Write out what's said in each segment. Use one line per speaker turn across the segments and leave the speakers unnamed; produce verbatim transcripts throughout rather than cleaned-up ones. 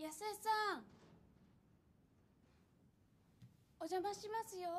安江さん、お邪魔しますよ。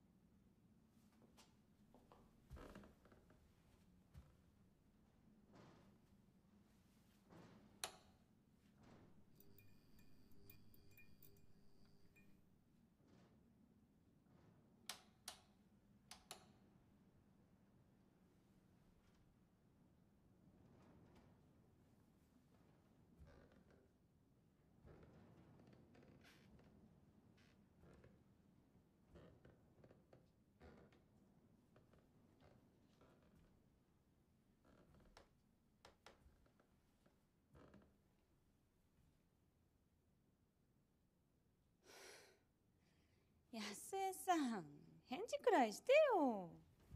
安江さん、返事くらいしてよ。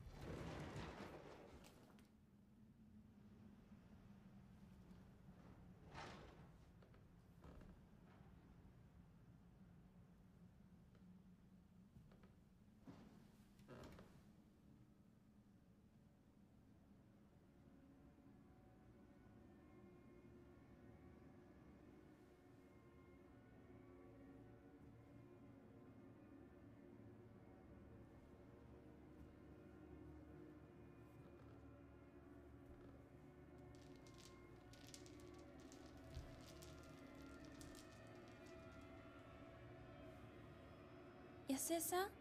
安江さん、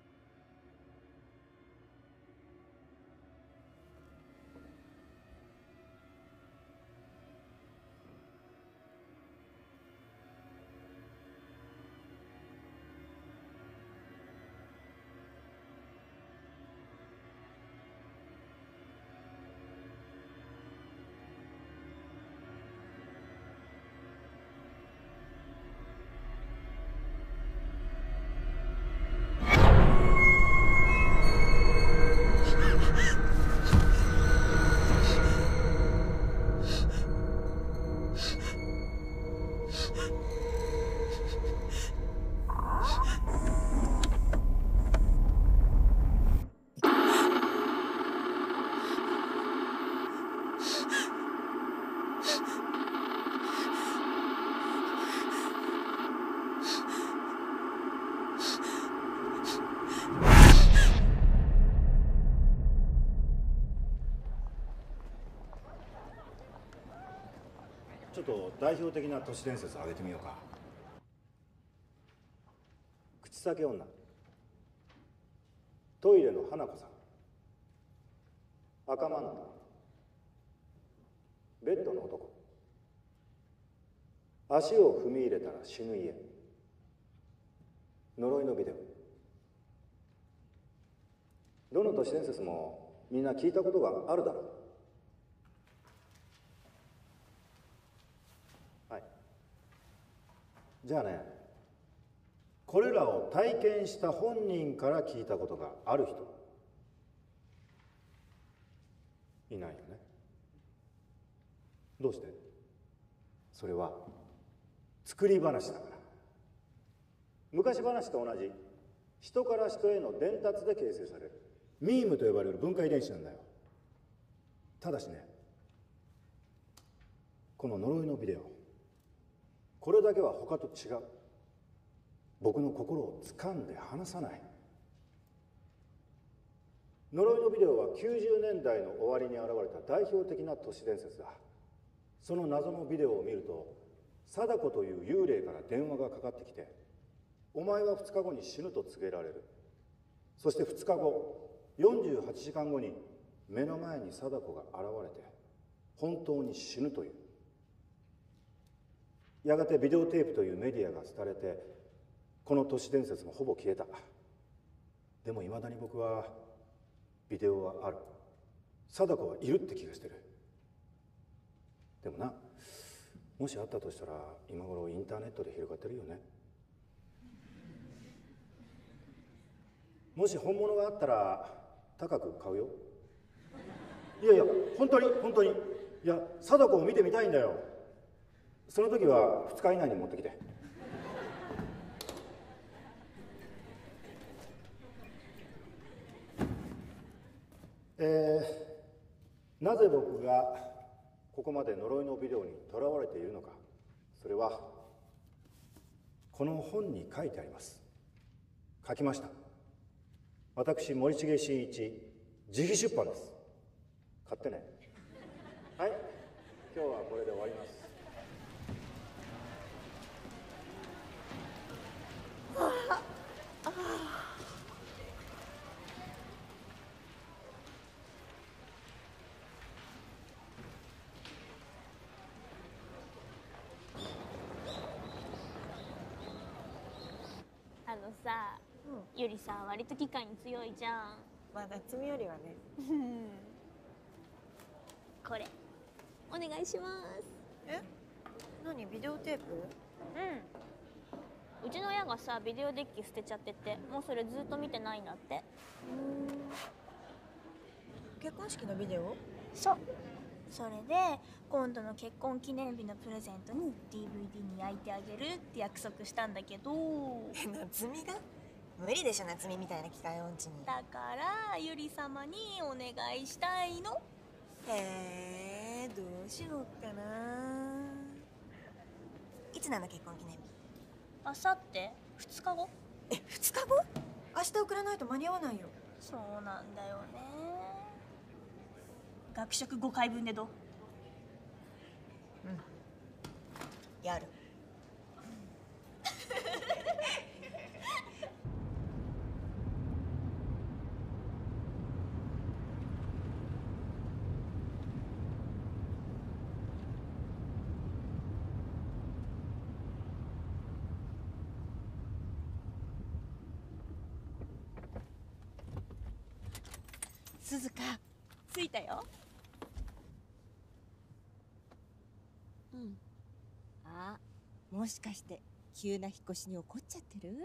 ちょっと代表的な都市伝説を挙げてみようか。口裂け女、トイレの花子さん、赤マント、ベッドの男、足を踏み入れたら死ぬ家、呪いのビデオ。どの都市伝説もみんな聞いたことがあるだろう。じゃあね、これらを体験した本人から聞いたことがある人いないよね。どうして？それは作り話だから。昔話と同じ人から人への伝達で形成されるミームと呼ばれる分解遺伝子なんだよ。ただしね、この呪いのビデオ、これだけは他と違う。僕の心を掴んで離さない。呪いのビデオはきゅうじゅうねんだいの終わりに現れた代表的な都市伝説だ。その謎のビデオを見ると、貞子という幽霊から電話がかかってきて、お前はふつかごに死ぬと告げられる。そしてふつかご、よんじゅうはちじかんごに目の前に貞子が現れて、本当に死ぬという。やがてビデオテープというメディアが廃れて、この都市伝説もほぼ消えた。でもいまだに僕はビデオはある。貞子はいるって気がしてる。でもな、もしあったとしたら今頃インターネットで広がってるよね。もし本物があったら高く買うよ。いやいや、本当に本当に。いや、貞子を見てみたいんだよ。その時はふつか以内に持ってきて。えー、なぜ僕がここまで呪いのビデオにとらわれているのか。それはこの本に書いてあります。書きました。私森重真一、自費出版です。買ってね。はい、今日はこれで終わります。
ああ
あのさ、うん、ゆりさ割と機械に強いじゃん。
まあ夏美よりはね。
これお願いします。
え、何、ビデオテープ？
うん、うちの親がさビデオデッキ捨てちゃってて、もうそれずっと見てないんだって。
うん、結婚式のビデオ？
そう、それで今度の結婚記念日のプレゼントに ディーブイディー に焼いてあげるって約束したんだけど。
夏美が？無理でしょ、夏美みたいな機械音痴に。
だからゆり様にお願いしたいの。
へえ、どうしようかな。いつなの結婚記念日？
あさってふつかご。
え、ふつかご？明日送らないと間に合わないよ。
そうなんだよね。学食ごかいぶんでどう？
うん、やる。
鈴鹿、着いたよ。
うん。あ、もしかして急な引っ越しに怒っちゃってる？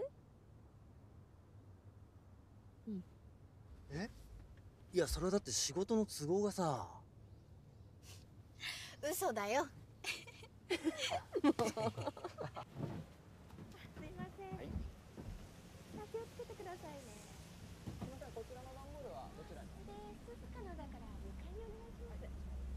うん。
え？いや、それはだって仕事の都合がさ。
嘘だよ。
すいません。はい、気をつけてくださいね。
すみません、こちらの段ボールはどちらに？
で、鈴鹿のだからにかいにお願いします。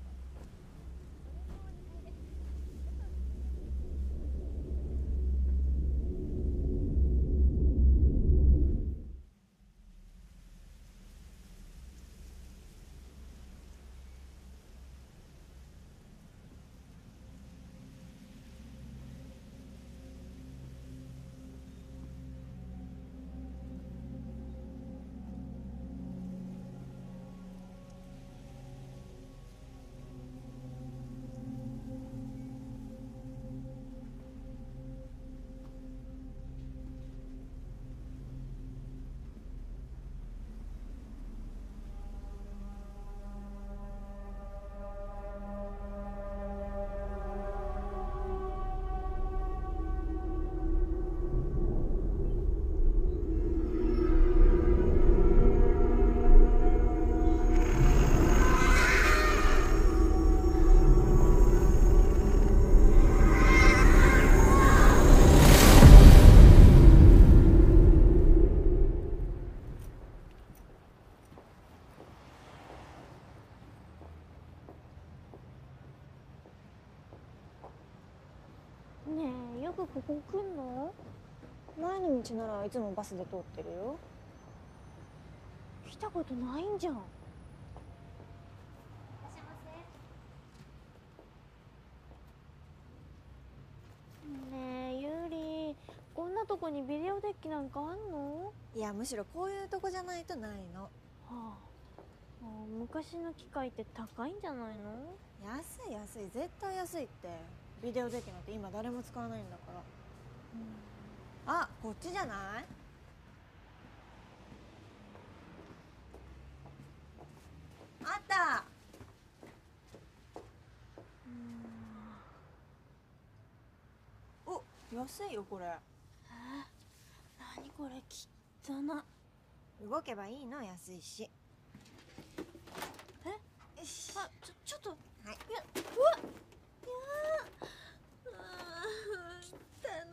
ねえ、よくここ来んの？
前の道ならいつもバスで通ってるよ。
来たことないんじゃん。いらっしゃいませ。ねえ、ゆり、こんなとこにビデオデッキなんかあんの？
いや、むしろこういうとこじゃないとないの。は
あ、もう昔の機械って高いんじゃないの？
安い安い、絶対安いって。ビデオデッキなんて今誰も使わないんだから。うん、あ、こっちじゃない？あった。うん、お、安いよこれ。え
ー、何これ、きったな。
動けばいいの、安いし。
え？あ、ちょ、ちょっと。はい。いや、うわっ。いやー、あー、きったな。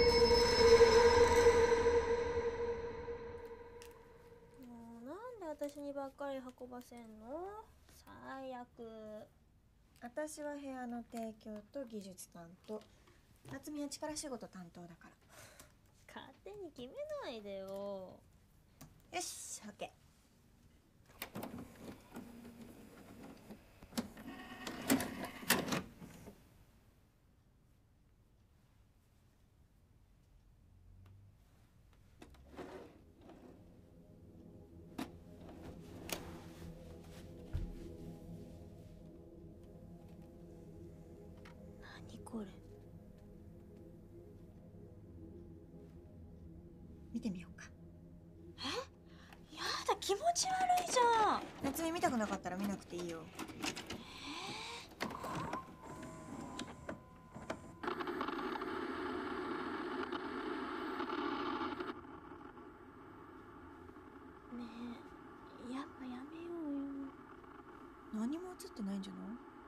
もうなんで私私にばっかり運ばせんの？最悪。
私は部屋の提供と技術担当、夏美は力仕事担当だから。
勝手に決めないでよ。
よし、オッケー。
何これ？
見てみようか。
やだ、気持ち悪いじゃん。
夏美見たくなかったら見なくていいよ。
ねえ、やっぱやめようよ。
何も映ってないんじゃない？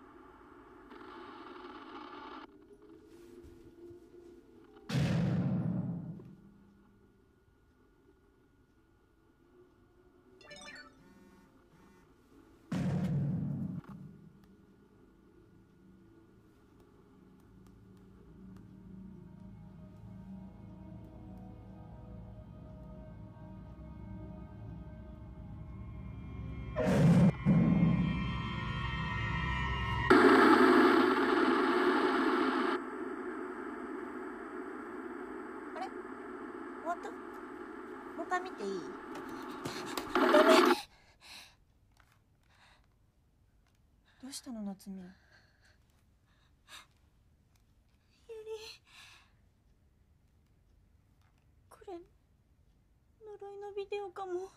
終わった？もう一回見ていい？
ダメ。
どうしたの夏美？
ゆり、これ呪いのビデオかも。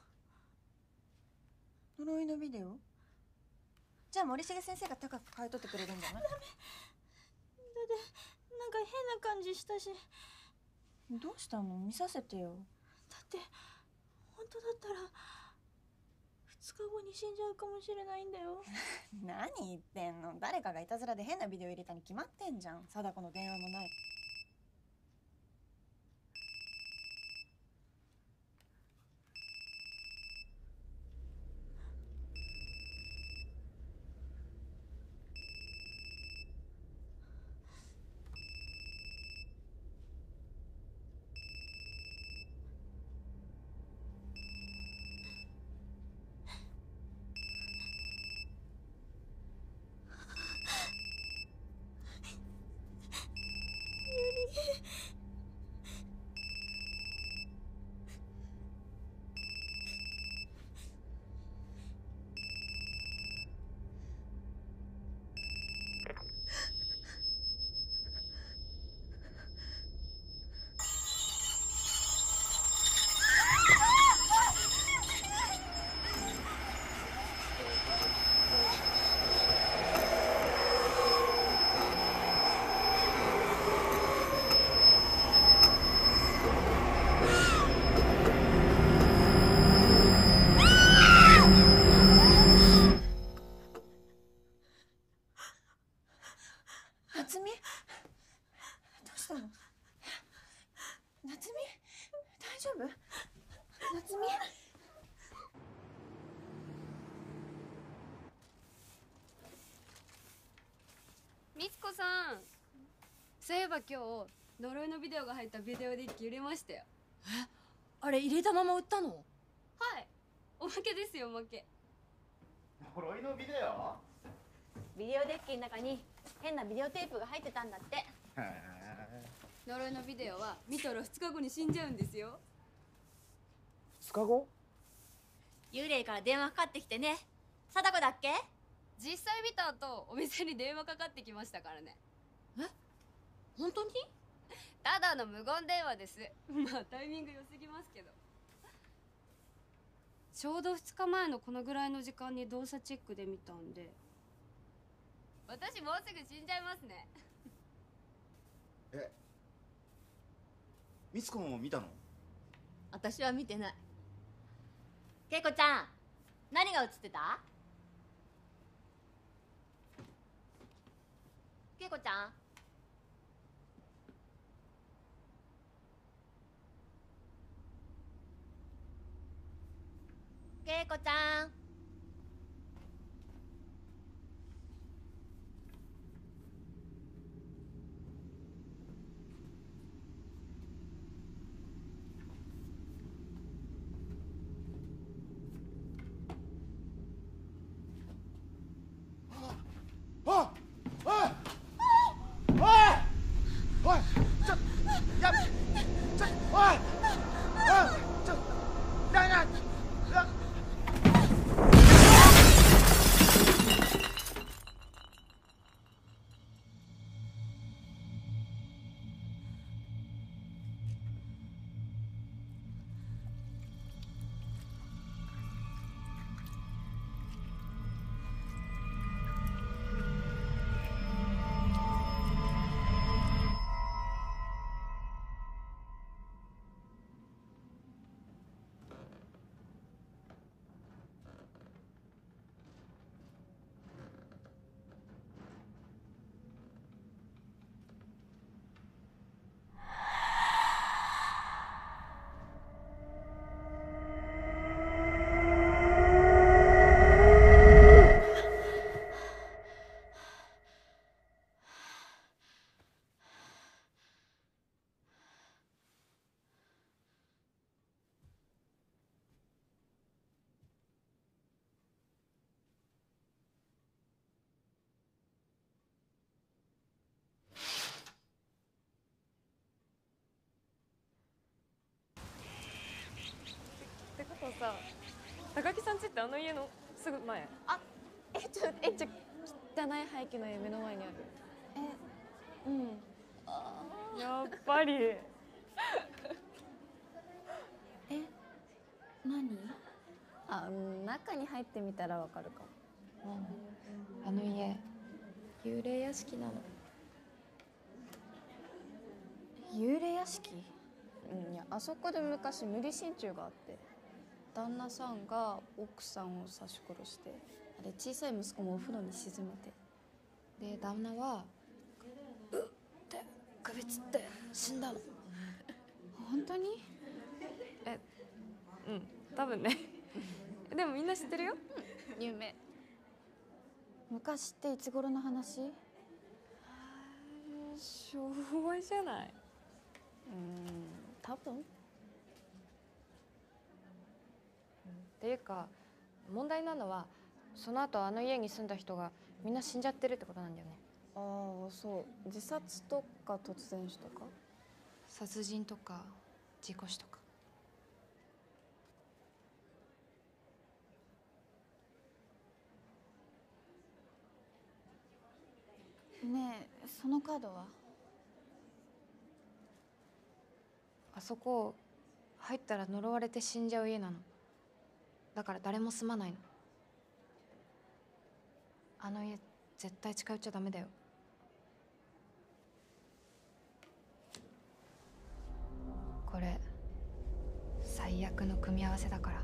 呪いのビデオ？じゃあ森重先生が高く買い取ってくれるんじゃない？
ダメ。だってなんか変な感じしたし。
どうしたの？見させてよ。
だって本当だったらふつかごに死んじゃうかもしれないんだよ。
何言ってんの？誰かがいたずらで変なビデオ入れたに決まってんじゃん。貞子の電話もない。夏美？どうしたの？夏美？大丈夫？夏美？
みつこさん、そういえば今日呪いのビデオが入ったビデオデッキ売れましたよ。
え、あれ入れたまま売ったの？
はい、おまけですよ、おまけ。
呪いのビデオ？
ビデオデッキの中に変なビデオテープが入ってたんだって。
へえ。
呪いのビデオは見たらふつかごに死んじゃうんですよ。
ふつかご？
幽霊から電話かかってきてね。貞子だっけ？
実際見た後お店に電話かかってきましたからね。
え、本当に？
ただの無言電話です。まあタイミング良すぎますけど。ちょうどふつかまえのこのぐらいの時間に動作チェックで見たんで、私もうすぐ死んじゃいますね。
え、みつこも見たの？
私は見てない。けいこちゃん、何が映ってた？けいこちゃん。け
玲子ちゃん。
あっおいおいおいちょやちょおいおいちょななな
ってことはさ、高木さん家ってあの家のすぐ前？
あ、えちょえちょ
汚い廃墟の家目の前にある。
えうん
やっぱり。
え何？
あ、中に入ってみたらわかるかも。
うん、あの家幽霊屋敷なの。
幽霊屋敷？うん、いやあそこで昔無理心中があって、旦那さんが奥さんを刺し殺して、あれ小さい息子もお風呂に沈めて、で旦那はうって首つって死んだの。本当に？
え、うん、多分ね。でもみんな知ってるよ。
うん、有名。昔っていつ頃の話？
昭和じゃない？
うーん、多分。
っていうか問題なのはその後あの家に住んだ人がみんな死んじゃってるってことなんだよね。
ああ、そう。自殺とか突然死とか？
殺人とか事故死とか。
ねえ、そのカードは？
あそこ入ったら呪われて死んじゃう家なの。だから誰も住まないの。あの家絶対近寄っちゃダメだよ。これ最悪の組み合わせだから。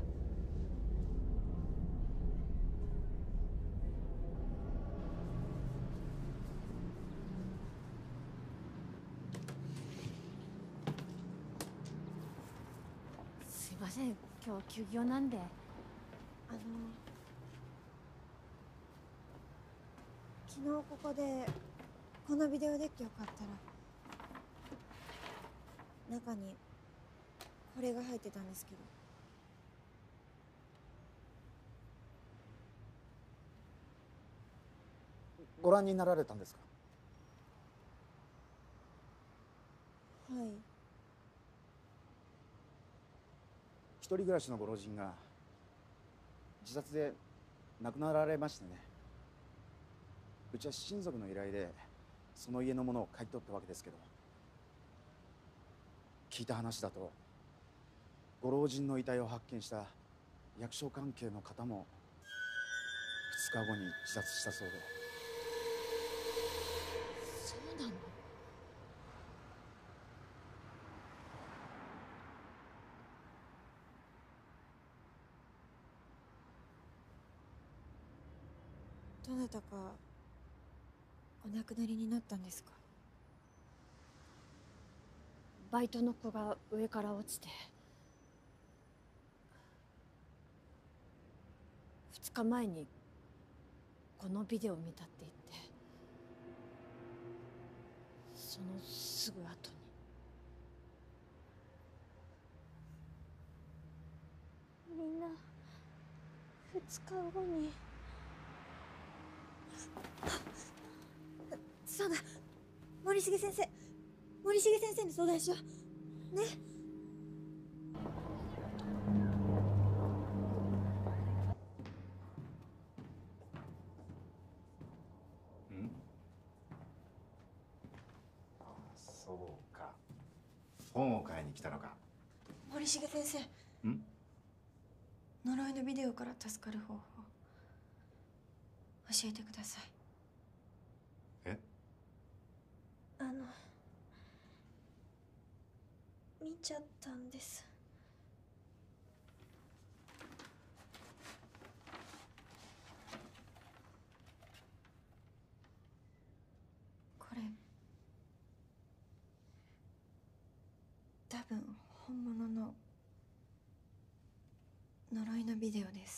すいません、今日休業なんで。
あの昨日ここでこのビデオデッキを買ったら中にこれが入ってたんですけど。
ご覧になられたんですか？
はい。
一人暮らしのご老人が自殺で亡くなられましてね。うちは親族の依頼でその家のものを買い取ったわけですけど、聞いた話だとご老人の遺体を発見した役所関係の方もふつかごに自殺したそうで。
そうなの？
どなたかお亡くなりになったんですか？
バイトの子が上から落ちて。
つかまえにこのビデオを見たって言って、そのすぐ後に。
みんなふつかごに。
そうだ、森重先生、森重先生に相談しようね。
ん？そうか、本を買いに来たのか。
森重先生、
ん？
呪いのビデオから助かる方法教えてください。
え？
あの見ちゃったんです。これ多分本物の呪いのビデオです。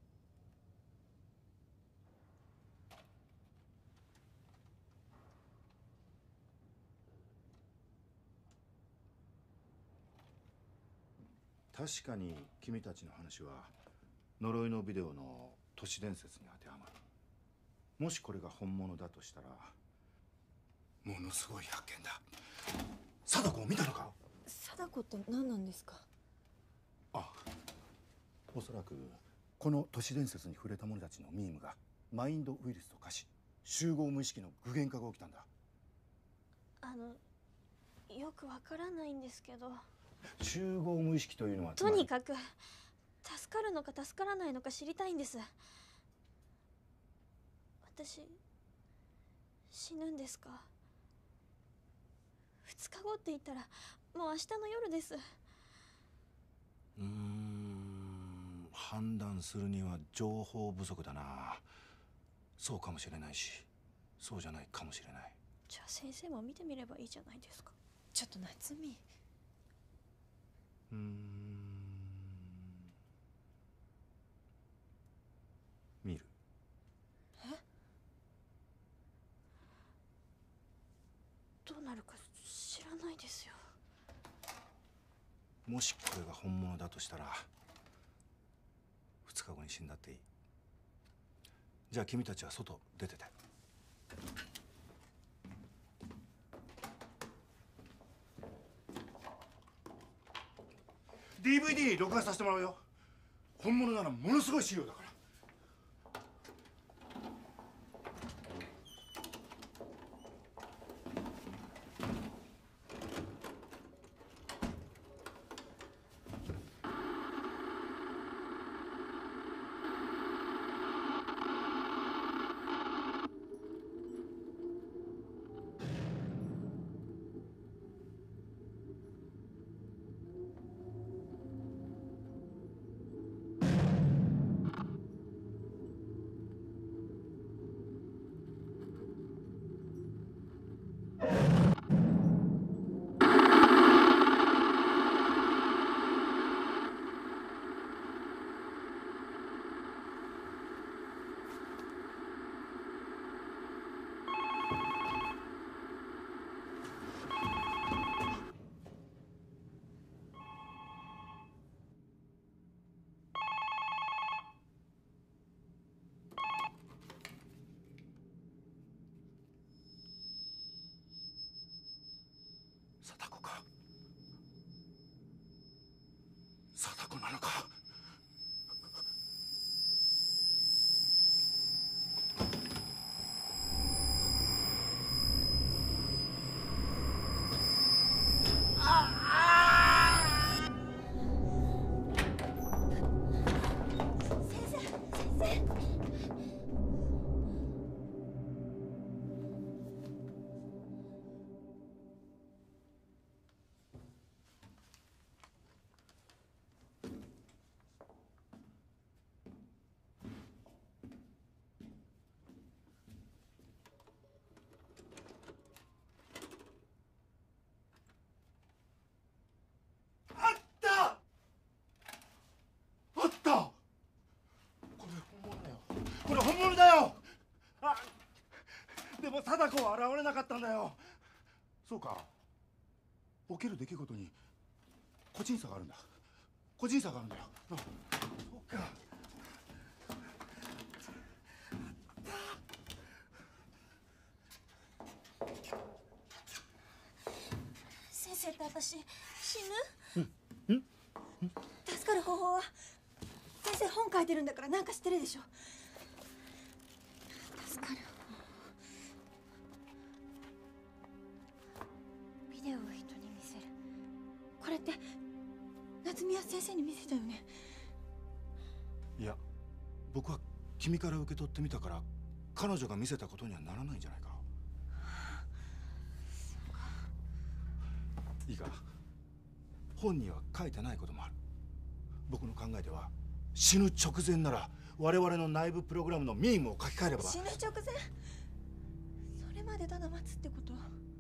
確かに君たちの話は呪いのビデオの都市伝説に当てはまる。もしこれが本物だとしたらものすごい発見だ。貞子を見たのか？
貞子って何なんですか？
あ、おそらくこの都市伝説に触れた者たちのミームがマインドウイルスと化し、集合無意識の具現化が起きたんだ。
あのよくわからないんですけど、
集合無意識というのは
とにかく助かるのか助からないのか知りたいんです。私死ぬんですか？ふつかごって言ったらもう明日の夜です。
うーん、判断するには情報不足だな。そうかもしれないし、そうじゃないかもしれない。
じゃあ先生も見てみればいいじゃないですか。
ちょっと夏美。
うーん、見る。
え？どうなるか知らないですよ。
もしこれが本物だとしたらふつかごに死んだっていい。じゃあ君たちは外出てて。ディーブイディー 録画させてもらうよ。本物ならものすごい資料だから。貞子か？貞子なのか？
貞子は現れなかったんだよ。そうか。起きる出来事に個人差があるんだ。個人差があるんだよ。あ、そうか。
先生って私死
ぬ？うん。
助かる方法は？先生本書いてるんだからなんか知ってるでしょ。助かるビデオを人に見せる。これって夏宮先生に見せたよね。
いや、僕は君から受け取ってみたから彼女が見せたことにはならないんじゃないか。いいか、本には書いてないこともある。僕の考えでは死ぬ直前なら我々の内部プログラムのミームを書き換えれば。
死ぬ直前？それまでただ待つってこと？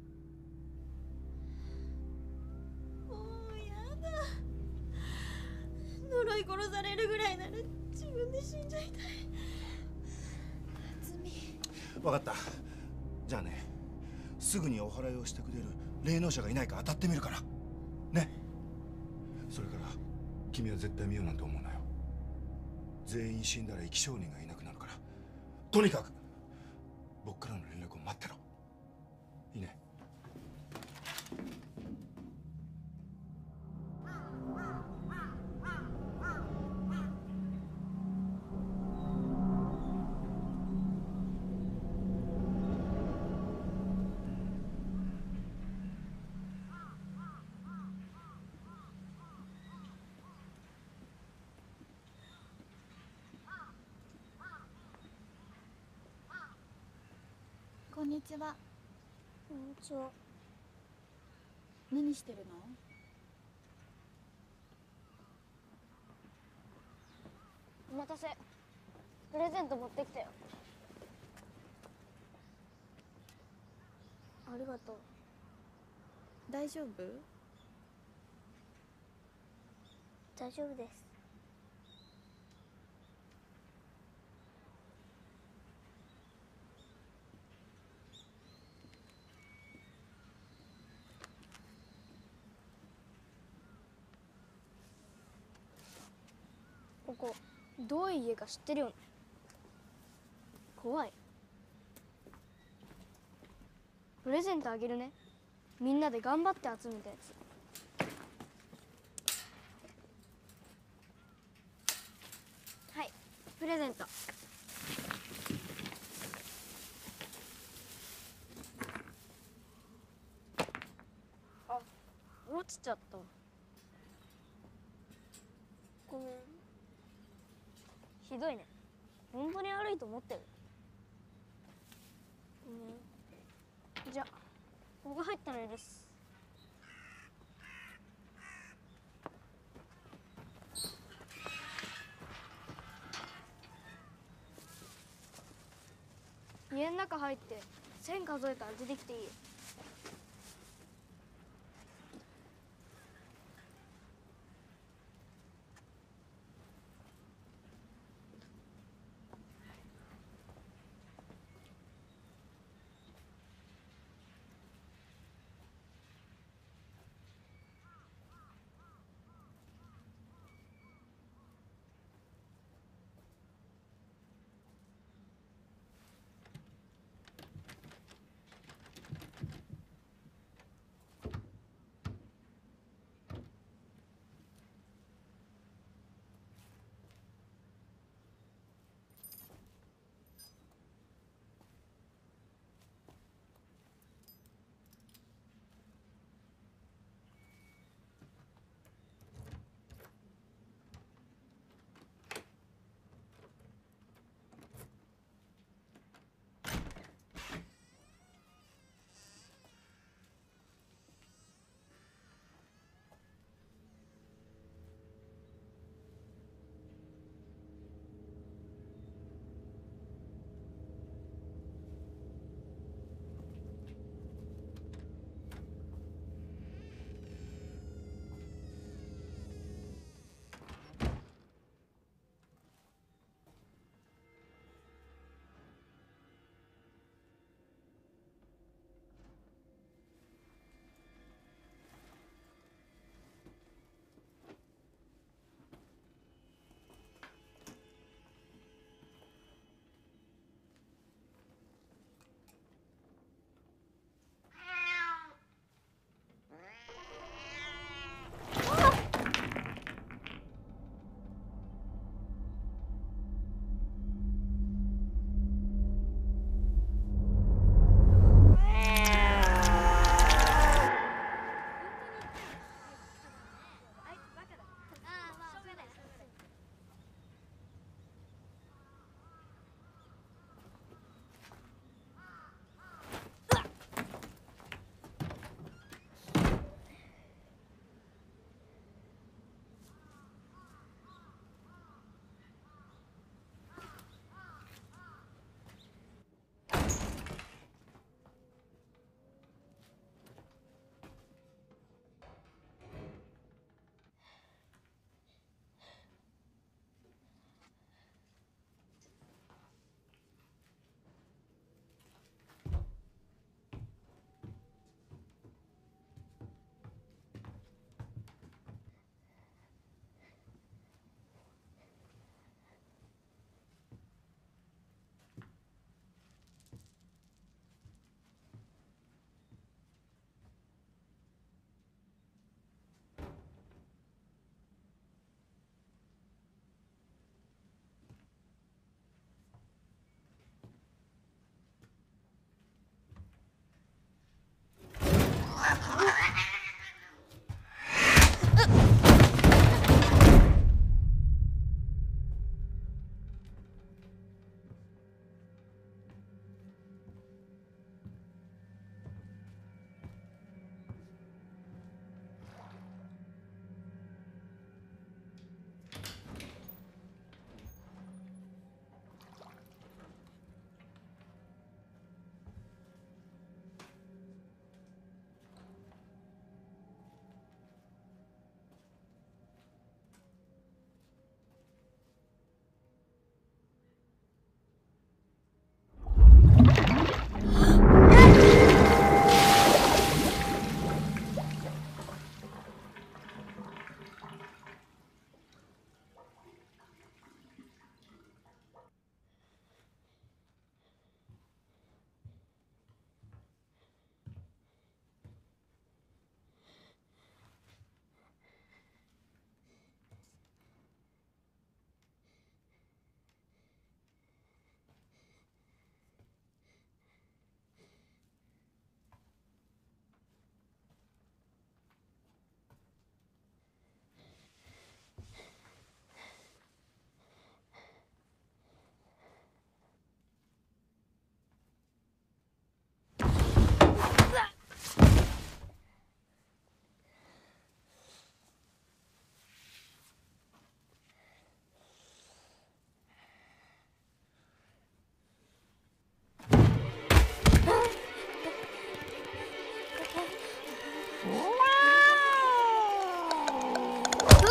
もうやだ。呪い殺されるぐらいなら自分で死んじゃいたい。夏美。
分かった。じゃあね、すぐにお祓いをしてくれる霊能者がいないか当たってみるからね。それから君は絶対見ようなんて思うなよ。全員死んだら生き証人がいなくなるから、とにかく僕からの連絡を待ってろ。いいね。
こんにちは。
こんにちは。
何してるの？
お待たせ。プレゼント持ってきたよ。ありがとう。
大丈夫？
大丈夫です。ここどういう家か知ってるよね。怖い。プレゼントあげるね。みんなで頑張って集めたやつ。はい、プレゼント。あ、落ちちゃった。ごめん。ひどいね。本当に悪いと思ってる。うん、じゃあここが入ったのです。家の中入って線数えたら出てきていいよ。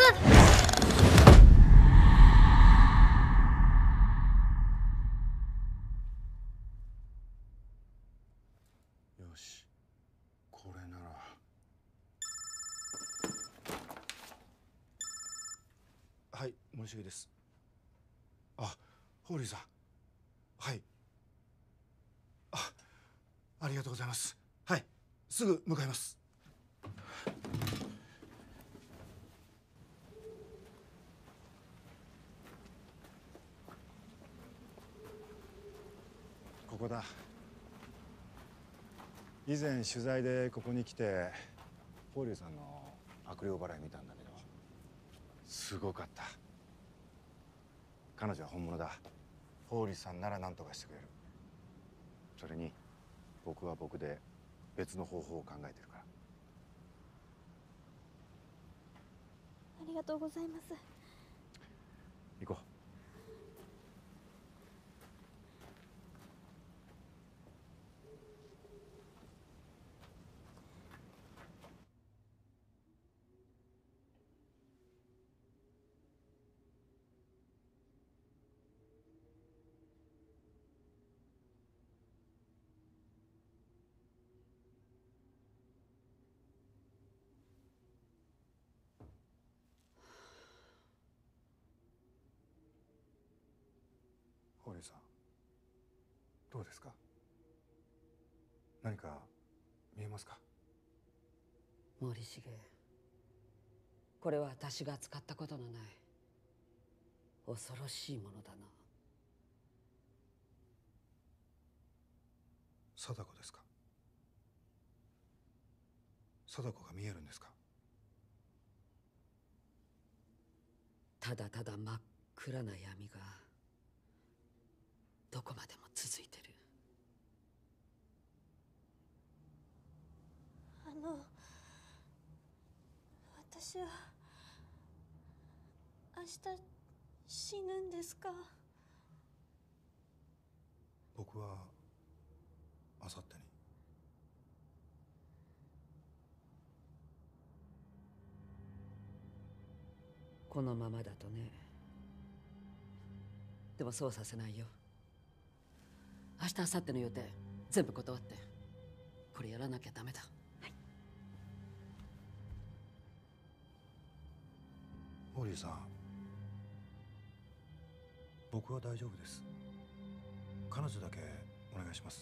よし、これなら。はい、森重です。あ、ホーリーさん。はい。あ、ありがとうございます。はい、すぐ向かいます。ここだ。以前取材でここに来てホーリーさんの悪霊払い見たんだけど、すごかった。彼女は本物だ。ホーリーさんなら何とかしてくれる。それに僕は僕で別の方法を考えてるから。
ありがとうございます。
行こう。ホーリーさん、どうですか？何か見えますか？
森重、これは私が使ったことのない恐ろしいものだな。
貞子ですか？貞子が見えるんですか？
ただただ真っ暗な闇がどこまでも続いてる。
あの私は明日死ぬんですか？
僕は明後日に。
このままだとね。でもそうさせないよ。明日明後日の予定全部断って、これやらなきゃダメだ。はい。
ホーリーさん、僕は大丈夫です。彼女だけお願いします。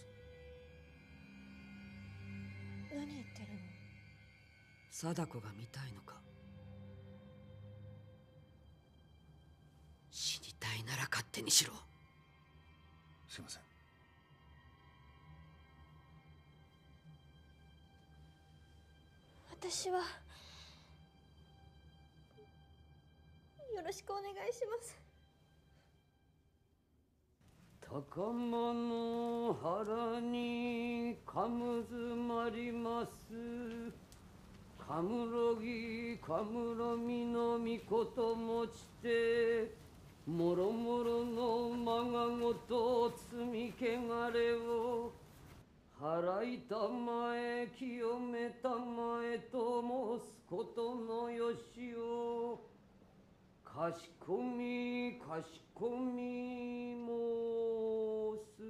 何言ってるの？
貞子が見たいのか？死にたいなら勝手にしろ。
すいません。
私はよろしくお願いします。
高間の腹にかむずまります。かむろぎかむろみのみこともちて、もろもろのまがごと積み汚れを払いたまえ清めたまえと申すことのよしを、かしこみかしこみ申す。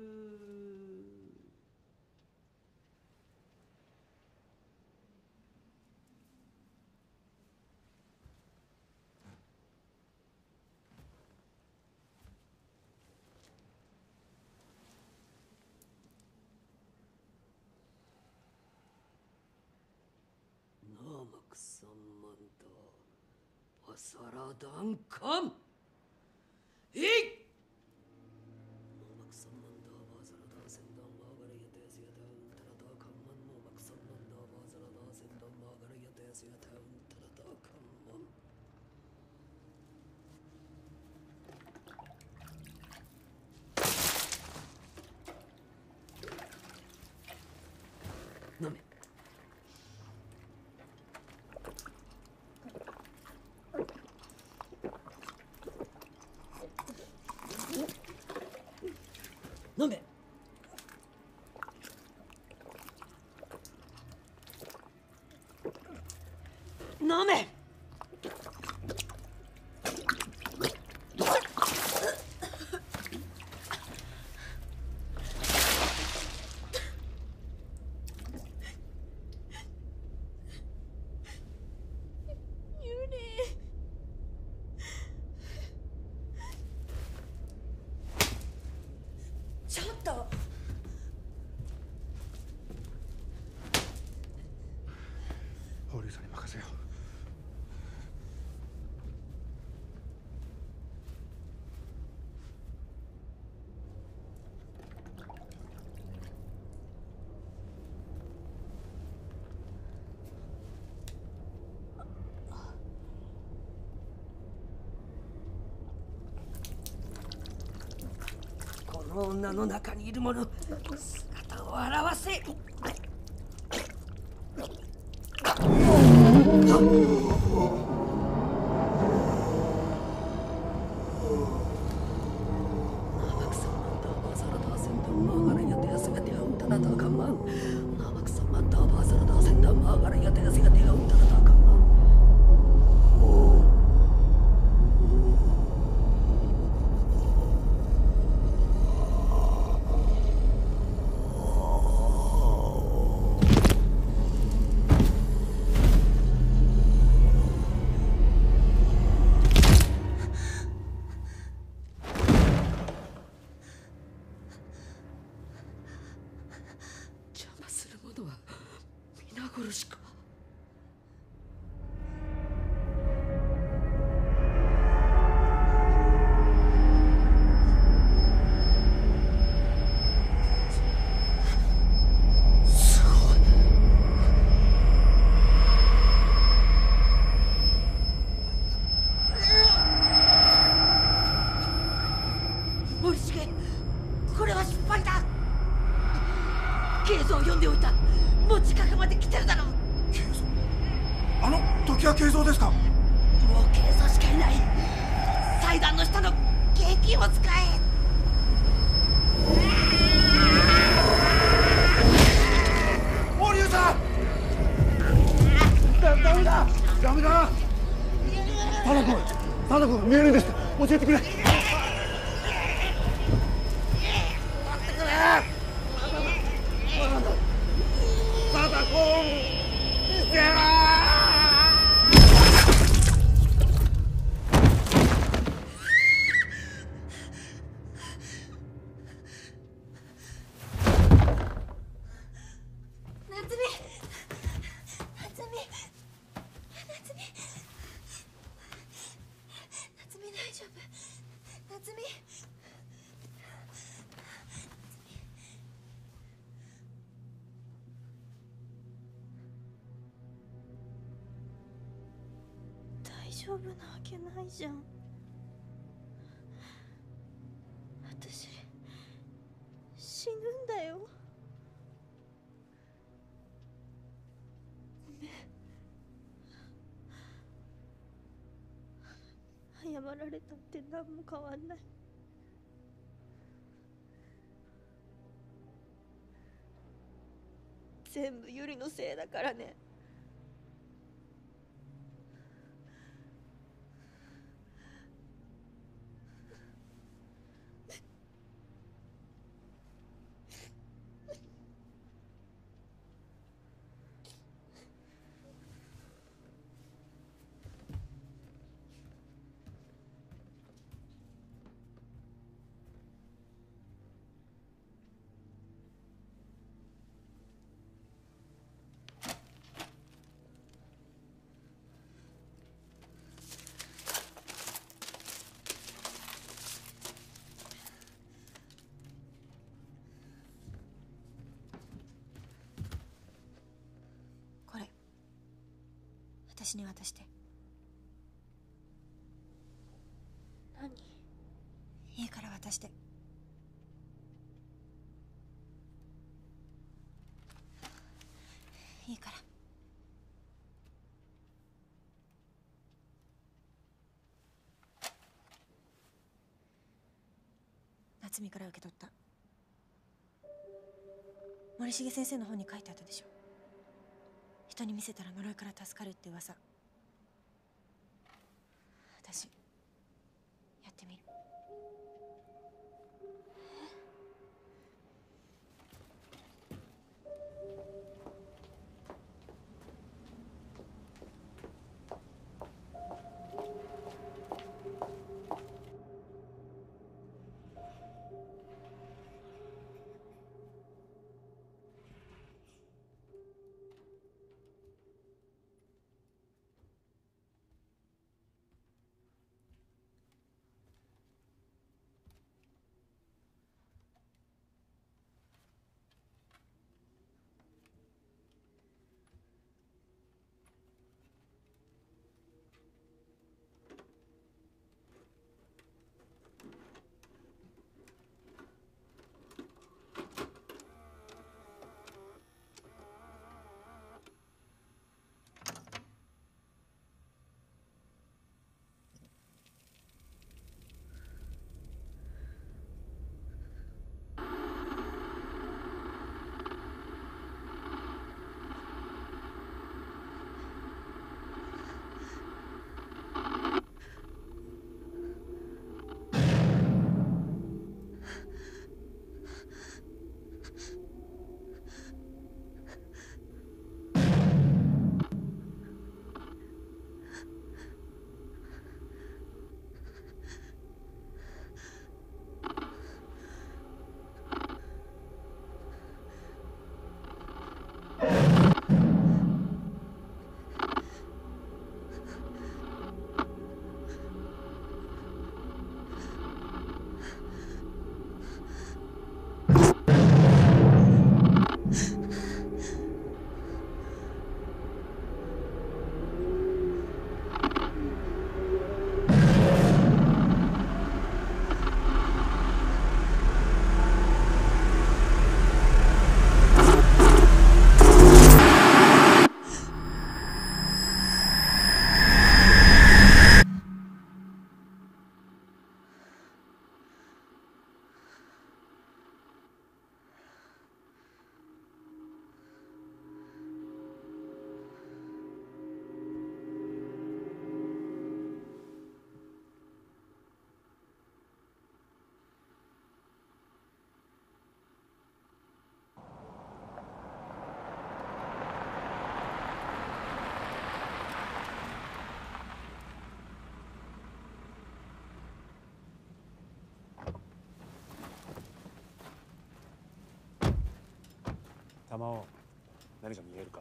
くさんまんだわさらだんかんいいノーマクさんまんだわさらだせんだんわがらやたやすやたうんたらだかんまんノーマクさんまんだわさらだせんだんわがらやたやすやたうんたらだかんまん。飲め。飲め。飲め。
ちょっと
法隆さんに任せよう。
この女の中にいるもの、姿を現せ。殺しか。森重、これは失敗だ。映像を読んでおいた。もう近くまで来てるだろう。
ケイゾー、あの時はケイゾーですか。
もうケイゾーしかいない。祭壇の下のケーキを使え。
法隆さん、ダダメだダメだ。貞子、貞子が見えるんです。教えてくれ。
大丈夫なわけないじゃん。私死ぬんだよ。ごめん。謝られたって何も変わんない。全部ユリのせいだからね。
私に渡して。
何？
いいから渡して。いいから。夏美から受け取った。森重先生の本に書いてあったでしょ。人に見せたら呪いから助かるって噂。私
してみる。
玉尾、何か見えるか？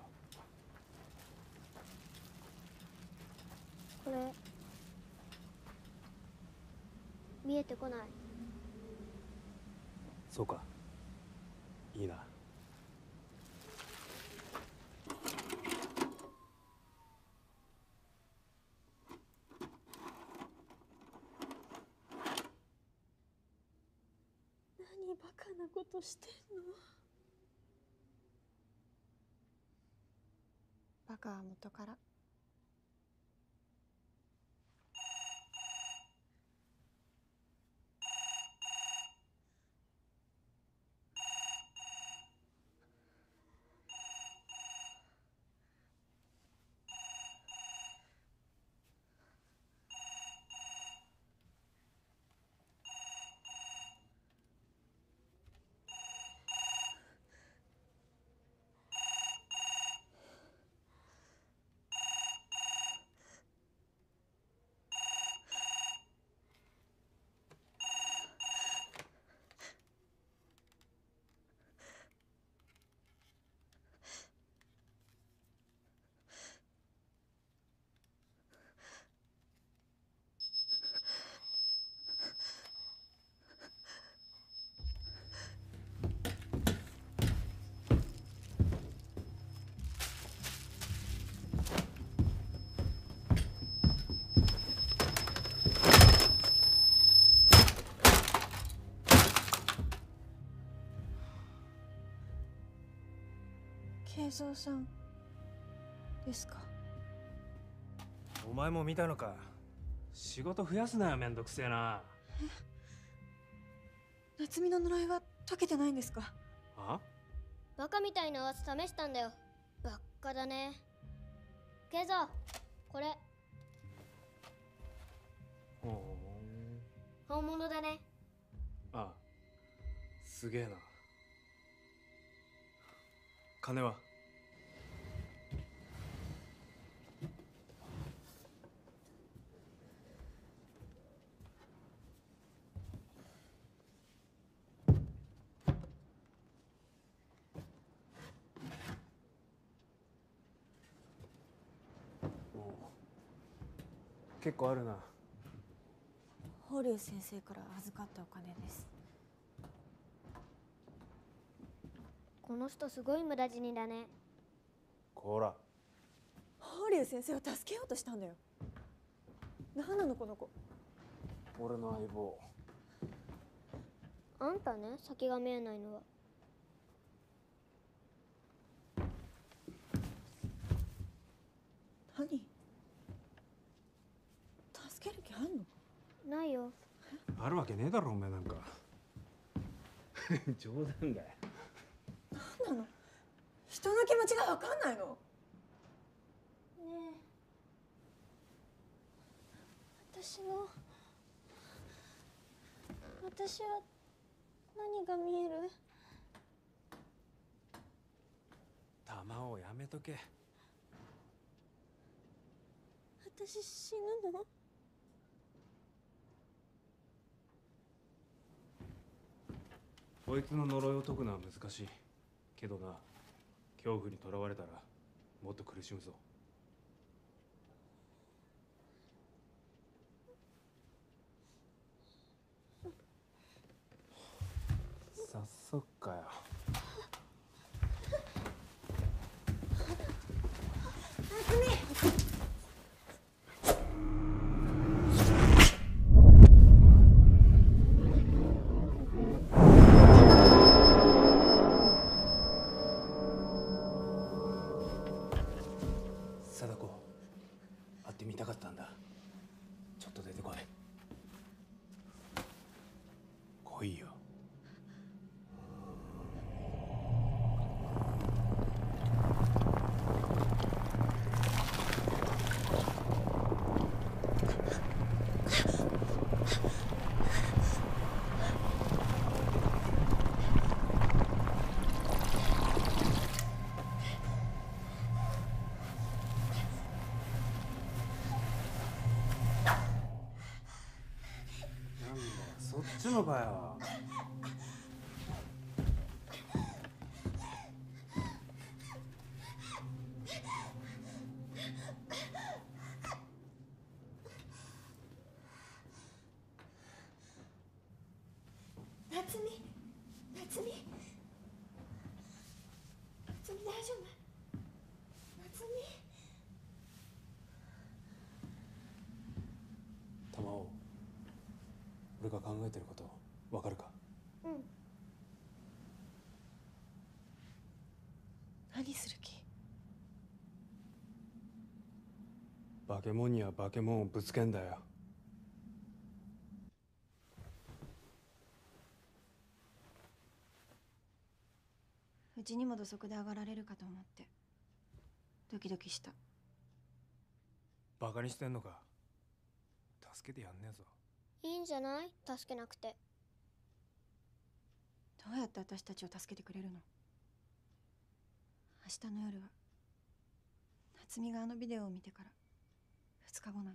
これ見えてこない。
そうか、いいな。
何バカなことしてんの。
バカは元から。慶三さんですか。
お前も見たのか。仕事増やすなよ、めんどくせえな。
え、夏美の呪いは解けてないんですか？
あ？
バカみたいな技試したんだよ。ばっかだね。慶三、これ。
ほ
本物だね。
ああ、すげえな。金は？結構あるな。
法隆先生から預かったお金です。
この人すごい無駄死にだね。
こら、
法隆先生を助けようとしたんだよ。何なのこの子。
俺の相棒。
あんたね、先が見えないのは。
何？助ける気あんの？
ないよ。
あるわけねえだろお前なんか。冗談だよ。
何なの？人の気持ちが分かんないの？
ねえ、私は私は何が見える？
玉をやめとけ。
私死ぬの？
こいつの呪いを解くのは難しいけどな、恐怖にとらわれたらもっと苦しむぞ。早速かよ。貞子、会ってみたかったんだ。ちょっと出てこい。来いよ。そっちのかよ。
夏美、夏美、夏美大丈夫？夏美。
玉尾、俺が考えてることわかるか？
うん。
何する気？
化け物には化け物をぶつけんだよ。
うちにも土足で上がられるかと思ってドキドキした。
バカにしてんのか？助けてやんねえぞ。
いいんじゃない？助けなくて。
どうやって私たちを助けてくれるの？明日の夜は夏美があのビデオを見てからふつかごなの。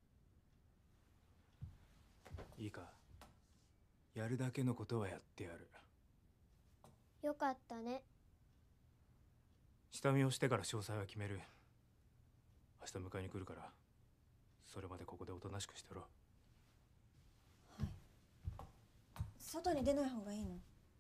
いいか、やるだけのことはやってやる。
よかったね。
下見をしてから詳細は決める。明日迎えに来るから、それまでここでおとなしくしてろ。
はい。外に出ない方がいいの？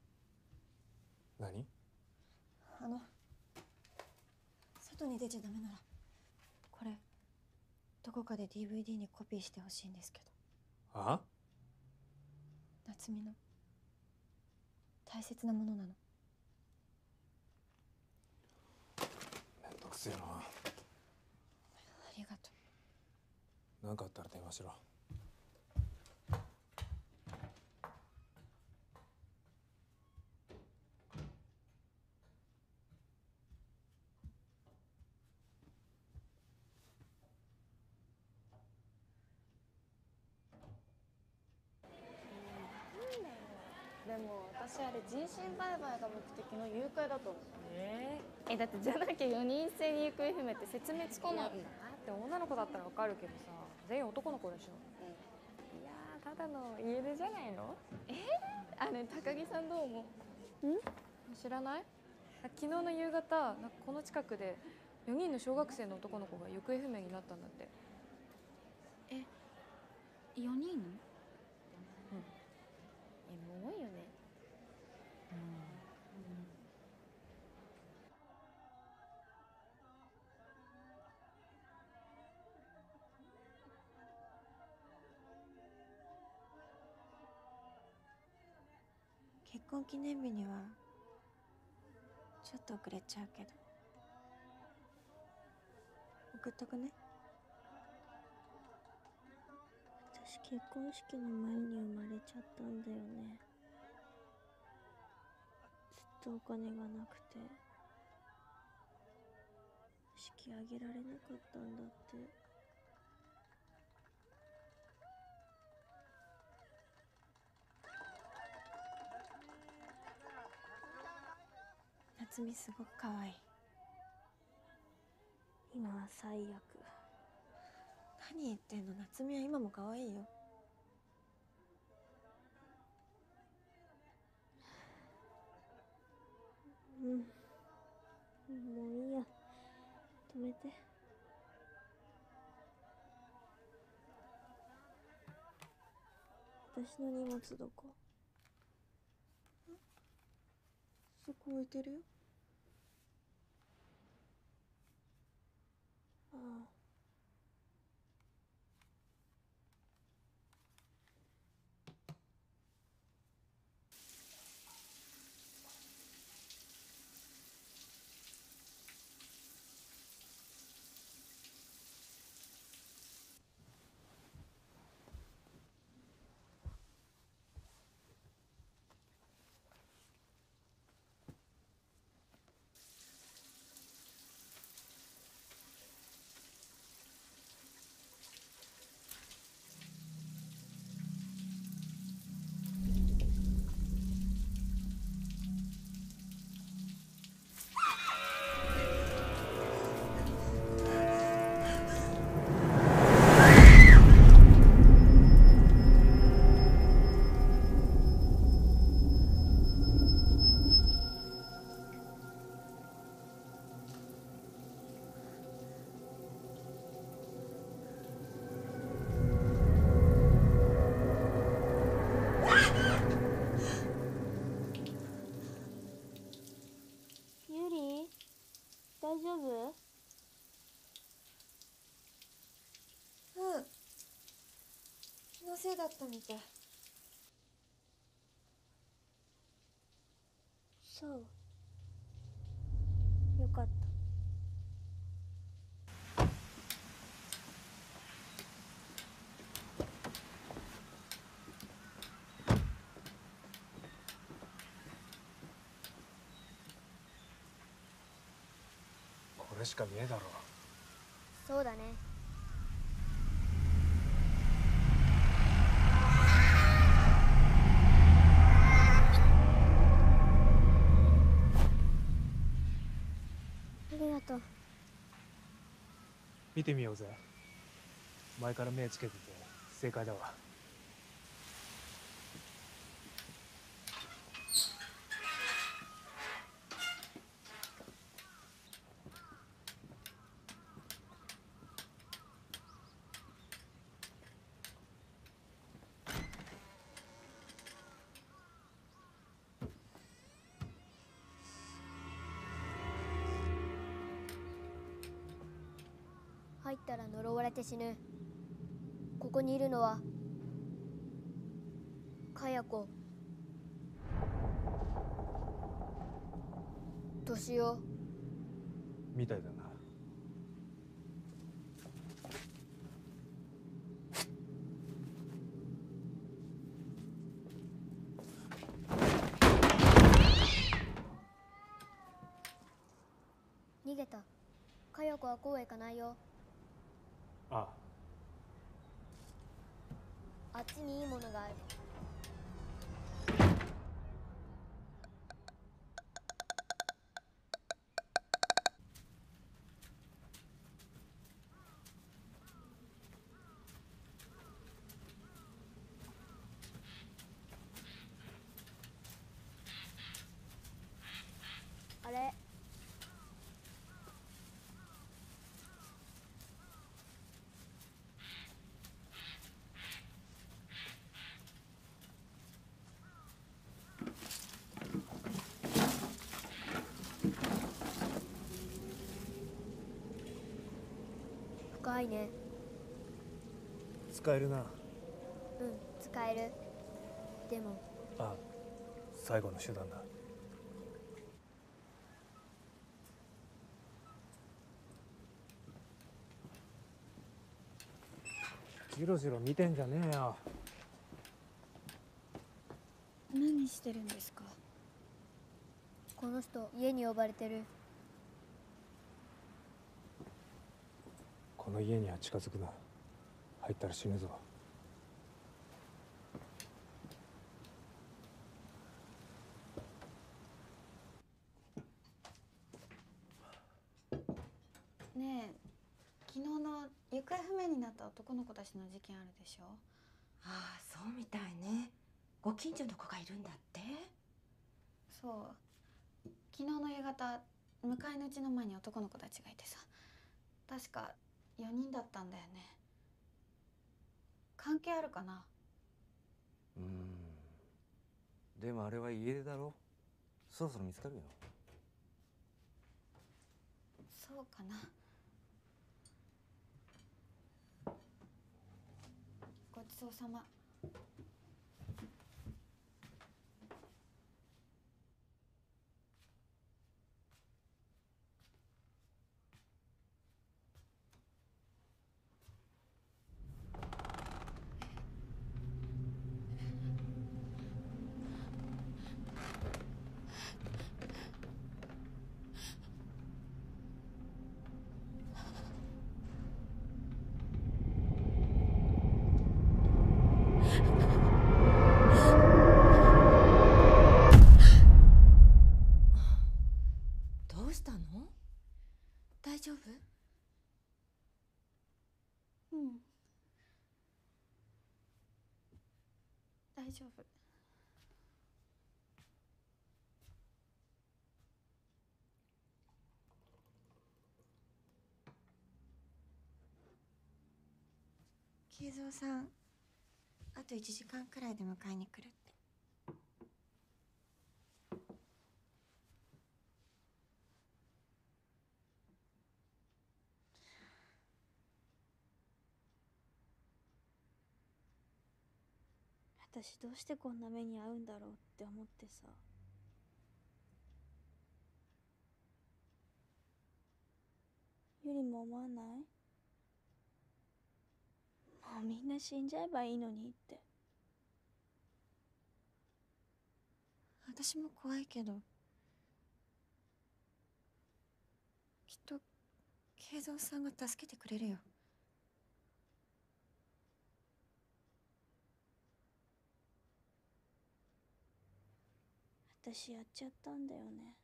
何？
あの外に出ちゃダメならこれどこかで ディーブイディー にコピーしてほしいんですけど。
あ？
夏美の大切なものなの。
めんどくせえな。
ありがと
う。何かあったら電話しろ。
でも私あれ人身売買が目的の誘拐だと思う。
え
えだってじゃなきゃよにん制に行方不明って説明つかないもん。
だって女の子だったらわかるけどさ、全員男の子でしょ。うん、いやー、ただの家出じゃないの？
えー、あれ高木さんどう思う？ん？
知らない？昨日の夕方、なんかこの近くでよにんの小学生の男の子が行方不明になったんだって。
え、よにん？うん。
え、もう多いよね。うん。
結婚記念日にはちょっと遅れちゃうけど送っとくね。私結婚式の前に生まれちゃったんだよね。ずっとお金がなくて式挙げられなかったんだって。夏美すごく可愛い。今は最悪。何言ってんの、夏美は今も可愛いよ。うん、もういいや、止めて。私の荷物どこ？そこ置いてるよ。ああ。大丈夫？うん。気のせいだったみたい。そう。よかった。
これしかねえだろ。
そうだね。ありがとう。
見てみようぜ。前から目つけてて正解だわ。
入ったら呪われて死ぬ。ここにいるのはかや子、としお
みたいだな。
逃げた。かや子はこうへ行かないよ。
あ
あっちにいいものがある。 深いね。
使えるな。
うん、使える。でも
あ、最後の手段だ。ジロジロ見てんじゃねえよ。
何してるんですか？
この人家に呼ばれてる。
この家には近づくな。入ったら死ぬぞ。
ねえ、昨日の行方不明になった男の子たちの事件あるでしょ？
ああ、そうみたいね。ご近所の子がいるんだって。
そう、昨日の夕方向かいの家の前に男の子たちがいてさ、確かよにんだったんだよね。関係あるかな？
うーん、でもあれは家出だろ。そろそろ見つかるよ。
そうかな。ごちそうさま。
どうしたの？大丈夫？
うん、大丈夫。
慶三さん、あといちじかんくらいで迎えに来るって。
私どうしてこんな目に遭うんだろうって思ってさ。ゆりも思わない？もうみんな死んじゃえばいいのにって。
私も怖いけど、きっと慶三さんが助けてくれるよ。
私やっちゃったんだよね。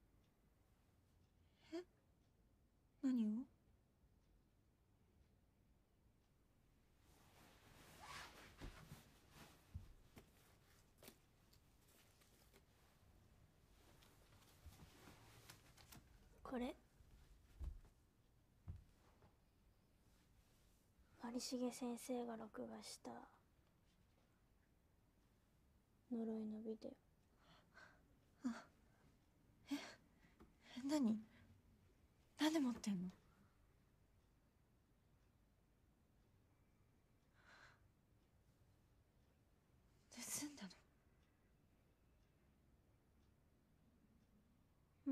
え？何を？
これ有重先生が録画した呪いのビデオ。
あ、え、何？なんで持ってんの？盗んだの？
うん。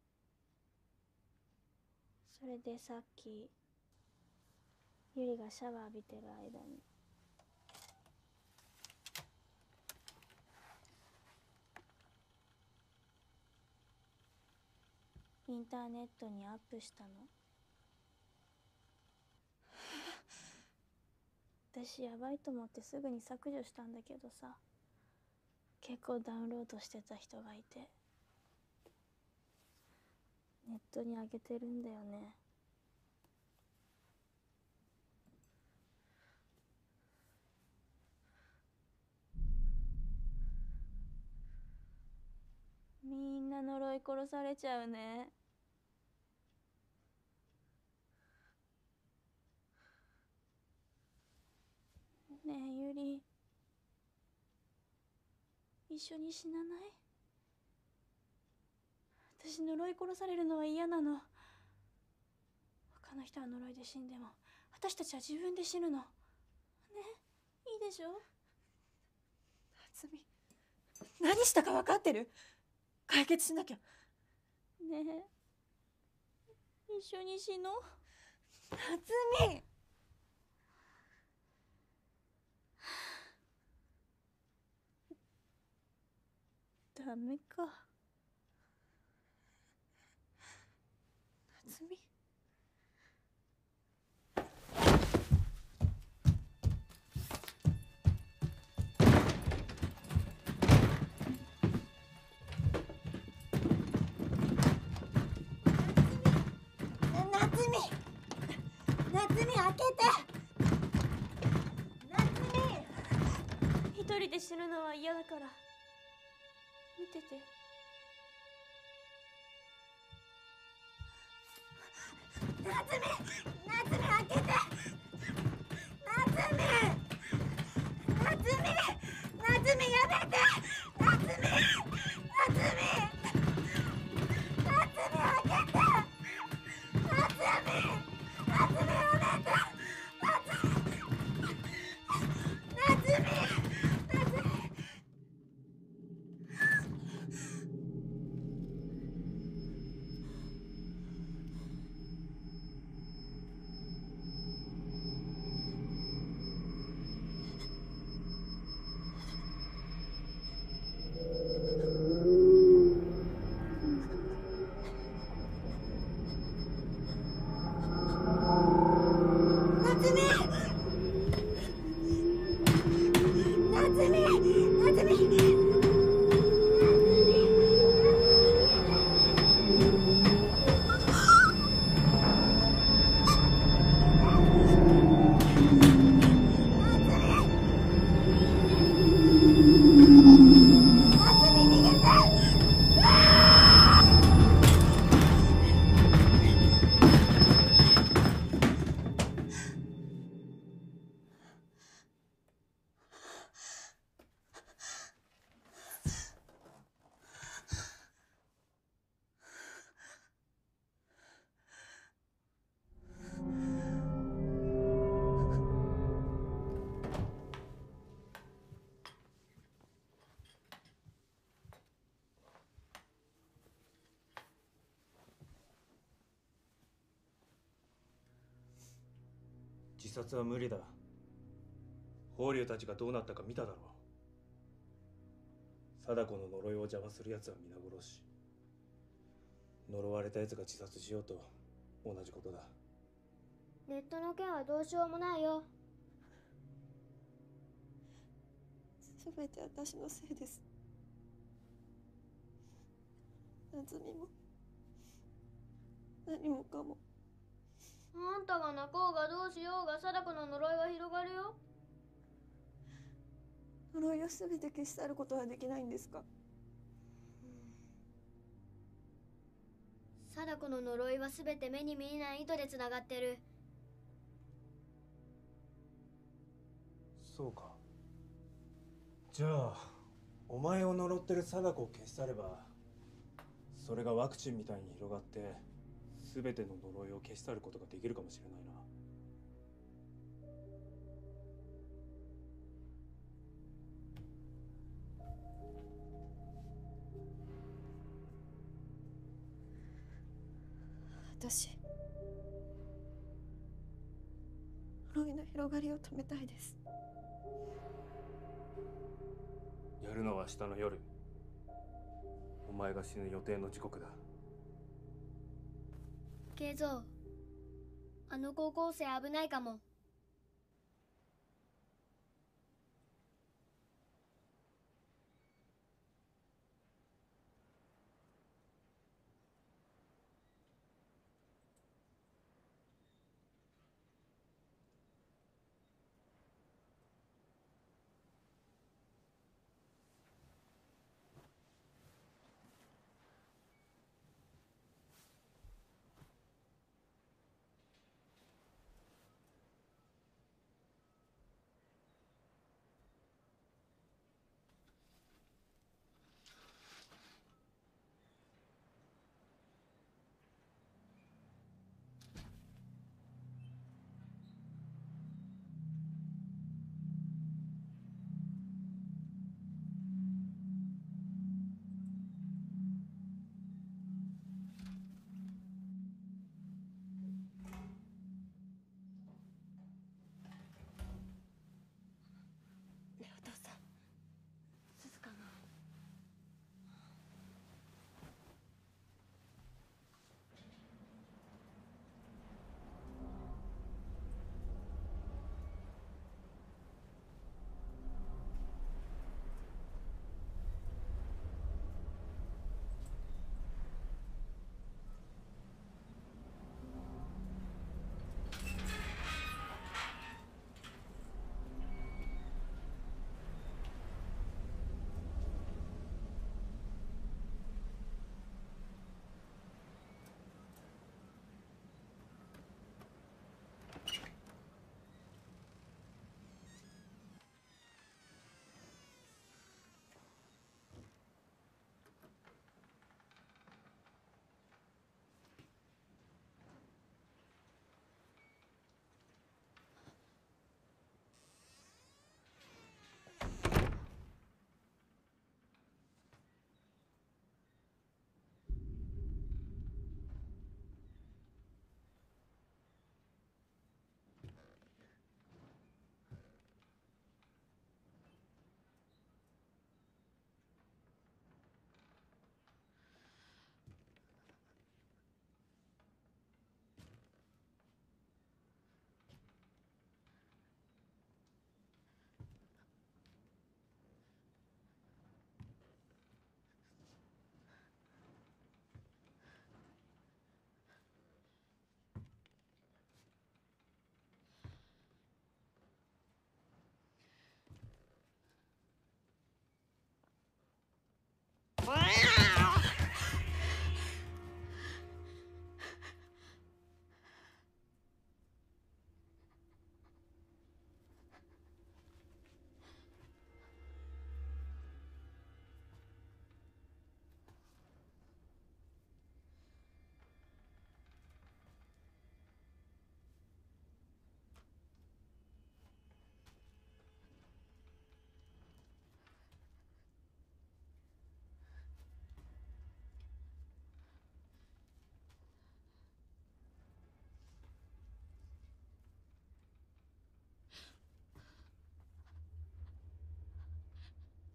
それでさっきゆりがシャワー浴びてる間にインターネットにアップしたの。私やばいと思ってすぐに削除したんだけどさ、結構ダウンロードしてた人がいて、ネットに上げてるんだよね。みんな呪い殺されちゃうね。ねえゆり、一緒に死なない？私呪い殺されるのは嫌なの。他の人は呪いで死んでも私たちは自分で死ぬのね。いいでしょ。
夏美、何したか分かってる？解決しなきゃ。
ねえ、一緒に死のう。
夏美、
ダメか。
夏美、
夏美、夏美開けて。夏美、
一人で死ぬのは嫌だから見てて。
夏美、夏美開けて。夏美、夏美、夏美やめて。夏美、夏美、夏美開けて。夏美、夏美やめて。夏美、夏美、夏美。
自殺は無理だ。法竜たちがどうなったか見ただろう。貞子の呪いを邪魔する奴は皆殺し。呪われた奴が自殺しようと同じことだ。
ネットの件はどうしようもないよ。
すべて私のせいです。夏美も何もかも。
あんたが泣こうがどうしようが貞子の呪いは広がるよ。
呪いをすべて消し去ることはできないんですか？
貞子の呪いはすべて目に見えない糸でつながってる。
そうか。じゃあお前を呪ってる貞子を消し去れば、それがワクチンみたいに広がって全ての呪いを消し去ることができるかもしれないな。
私、呪いの広がりを止めたいです。
やるのは明日の夜。お前が死ぬ予定の時刻だ。
ケイゾウ、あの高校生危ないかも。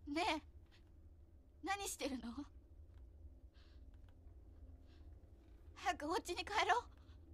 ねえ、何してるの？早くお家に帰ろう。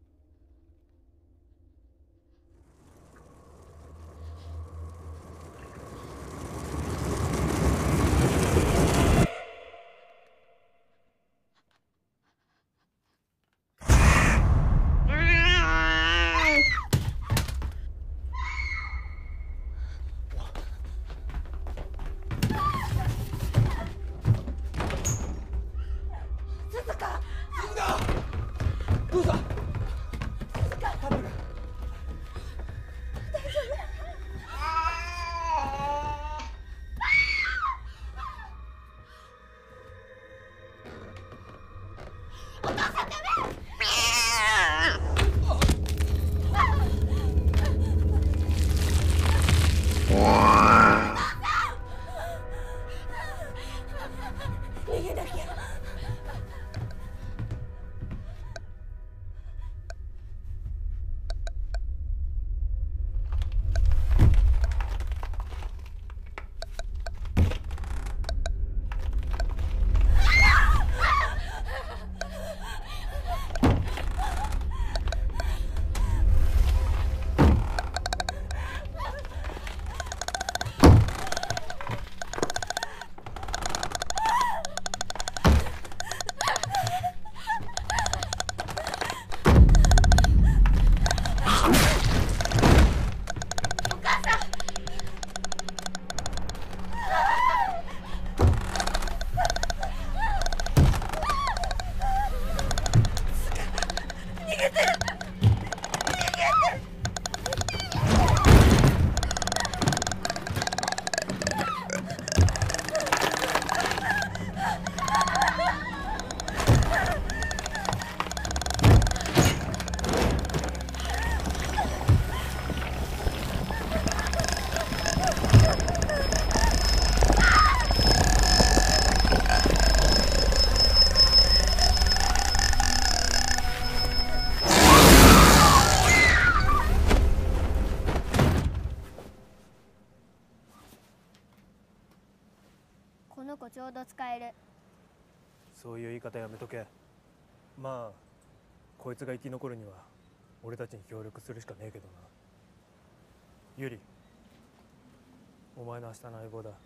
この子ちょうど使える。
そういう言い方やめとけ。まあこいつが生き残るには俺たちに協力するしかねえけどな。ユリ、お前の明日の相棒だ。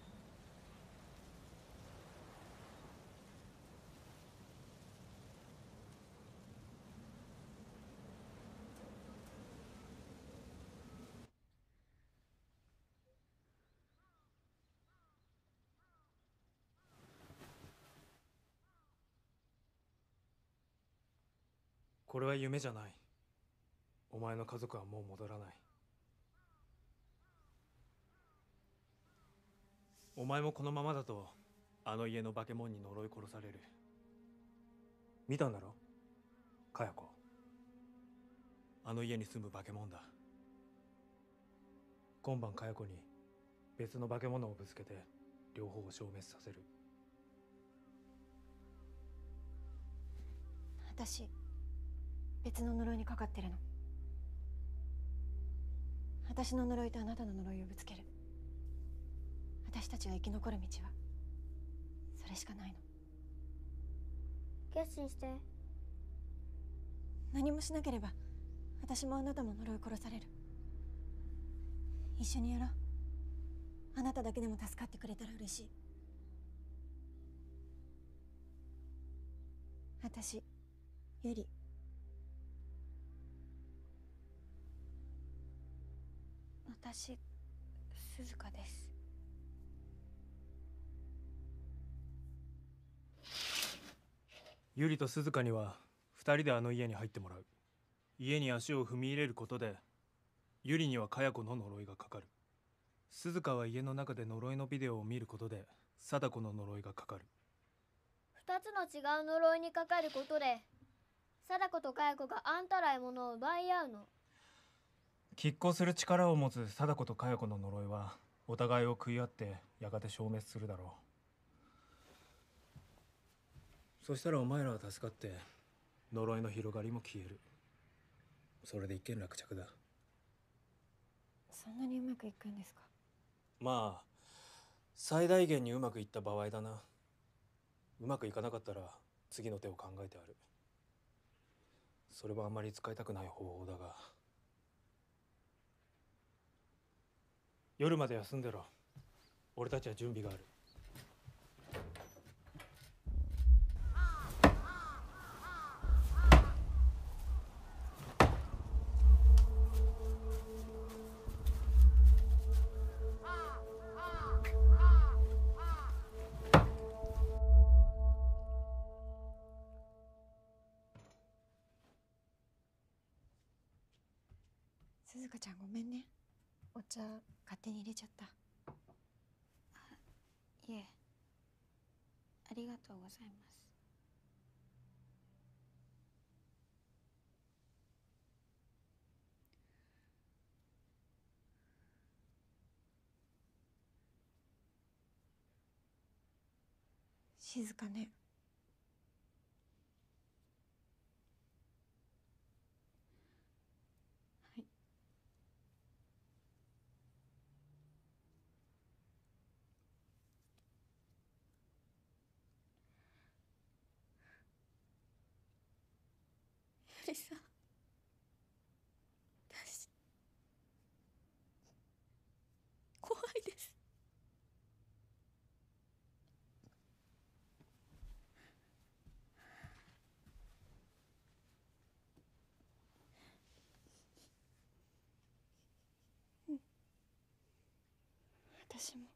これは夢じゃない。お前の家族はもう戻らない。お前もこのままだとあの家の化け物に呪い殺される。見たんだろ、かや子。あの家に住む化け物だ。今晩かや子に別の化け物をぶつけて両方を消滅させる。
私別の呪いにかかってるの。私の呪いとあなたの呪いをぶつける。私たちが生き残る道はそれしかないの。
決心して。
何もしなければ私もあなたも呪い殺される。一緒にやろう。あなただけでも助かってくれたら嬉しい。私ゆり。
私鈴鹿です。
ゆりと鈴鹿には二人であの家に入ってもらう。家に足を踏み入れることでゆりにはかや子の呪いがかかる。鈴鹿は家の中で呪いのビデオを見ることで貞子の呪いがかかる。
二つの違う呪いにかかることで貞子とかや子があんたら獲物を奪い合うの。
拮抗する力を持つ貞子とかや子の呪いはお互いを食い合ってやがて消滅するだろう。そしたらお前らは助かって呪いの広がりも消える。それで一件落着だ。
そんなにうまくいくんですか？
まあ最大限にうまくいった場合だな。うまくいかなかったら次の手を考えてある。それはあまり使いたくない方法だが。夜まで休んでろ。俺たちは準備がある。
鈴鹿ちゃんごめんね。お茶勝手に入れちゃった。
いえ、ありがとうございます。
静かね。
はい。ゆりさん、私怖いです。うん、私も。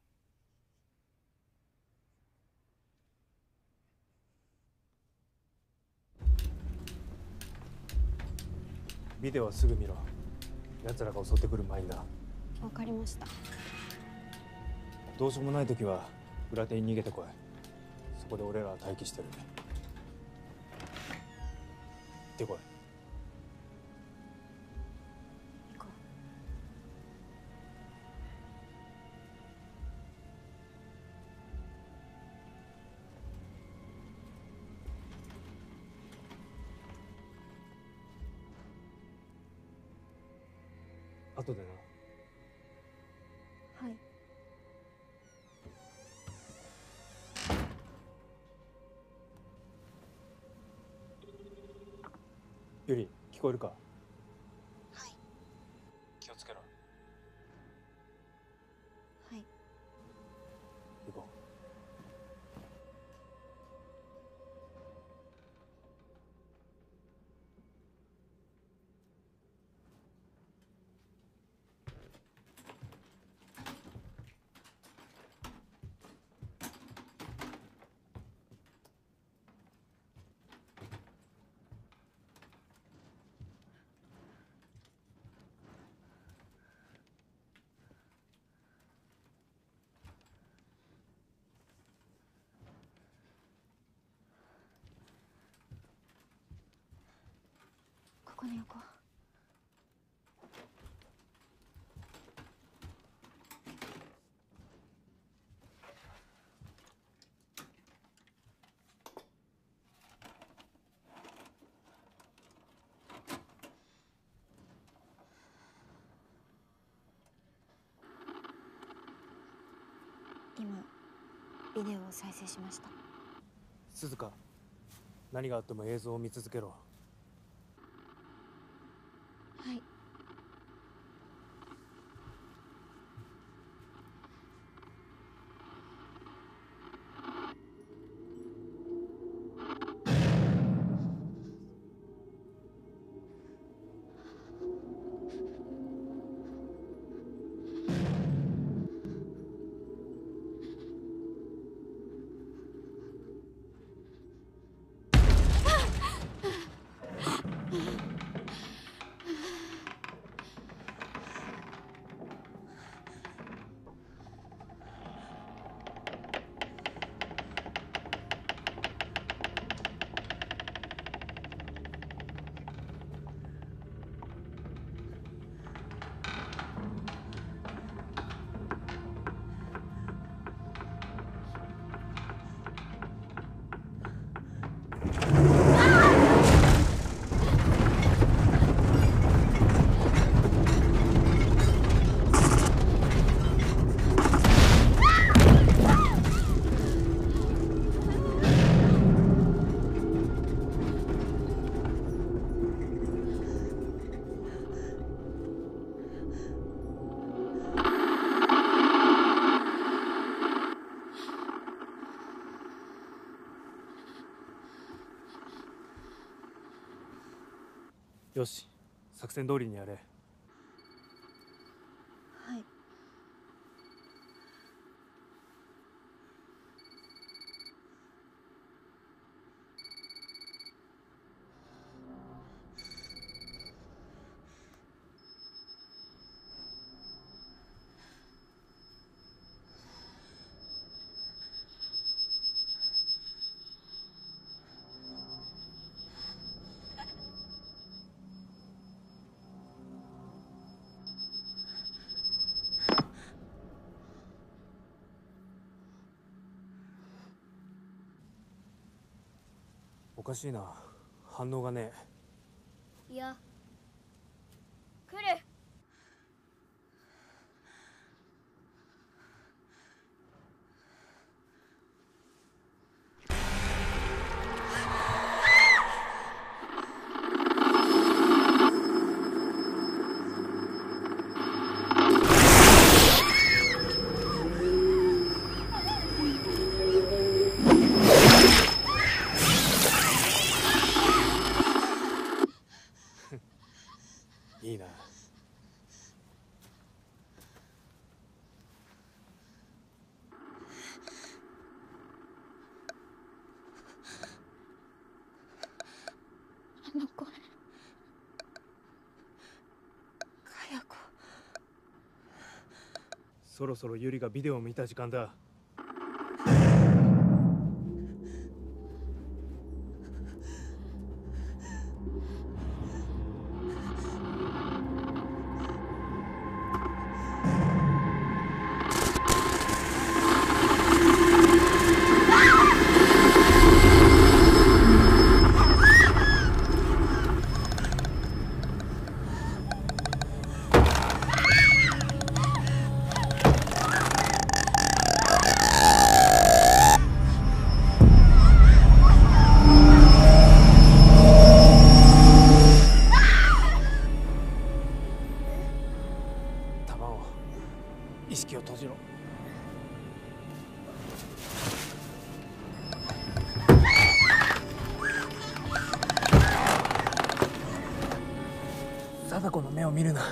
ビデオはすぐ見ろ。奴らが襲ってくる前にな。
わかりました。
どうしようもない時は裏手に逃げてこい。そこで俺らは待機してる。行ってこい。
行こ
う。後でな。
はい。
ゆり、聞こえるか？
はい。
気をつけろ。
はい。
行こう。
ここに置こう。今ビデオを再生しました。
鈴鹿、何があっても映像を見続けろ。
はい。
よし、作戦通りにやれ。
はい。
おかしいな、反応がねえ。
いや、来る。
いいな。
あの声、
かやこ。
そろそろユリがビデオを見た時間だ。意識を閉じろ。貞子の目を見るな。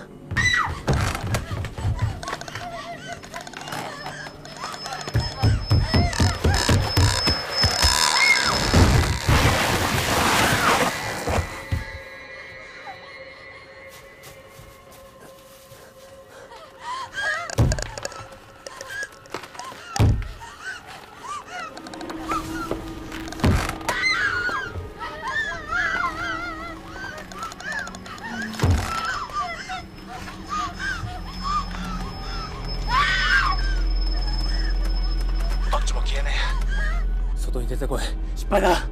外に出てこい。失敗だ。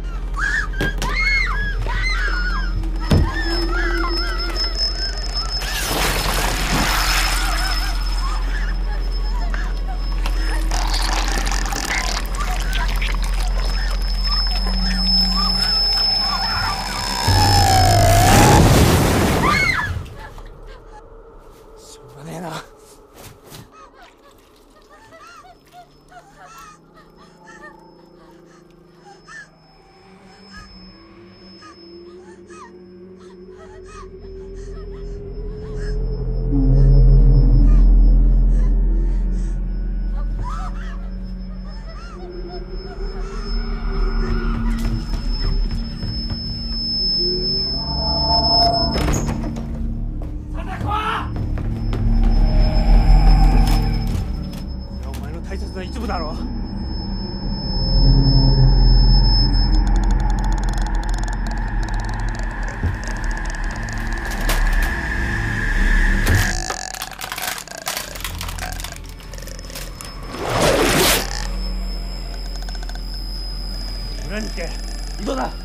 しょうがねえな。大切な一部だろう。村に行け。井戸だ。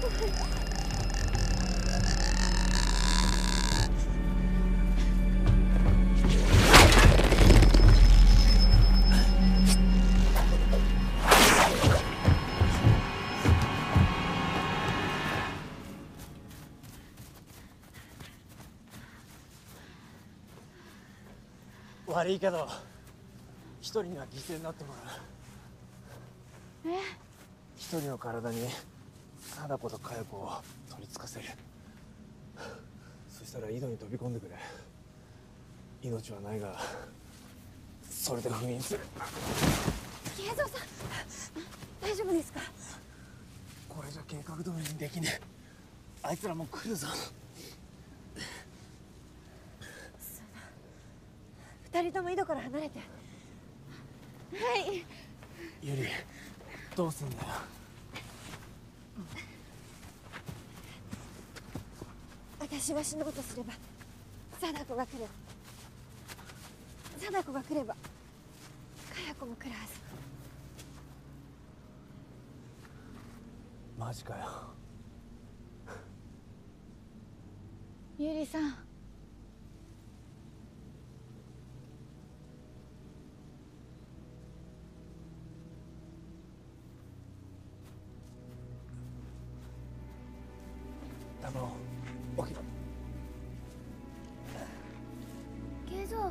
悪いけど一人には犠牲になってもらう。
え？
一人の体に貞子と佳代子を取り付かせる。 そしたら井戸に飛び込んでくれ。命はないがそれで封印する。
慶三さん大丈夫ですか？
これじゃ計画通りにできねえ。あいつらもう来るぞ。
二人とも井戸から離れて。はい。
ゆりどうすんだよ。
私が死のうとすれば貞子が来る。貞子が来ればかや子も来るはず。
マジかよ。
ゆりさん。
タマオ起きろ。
慶三。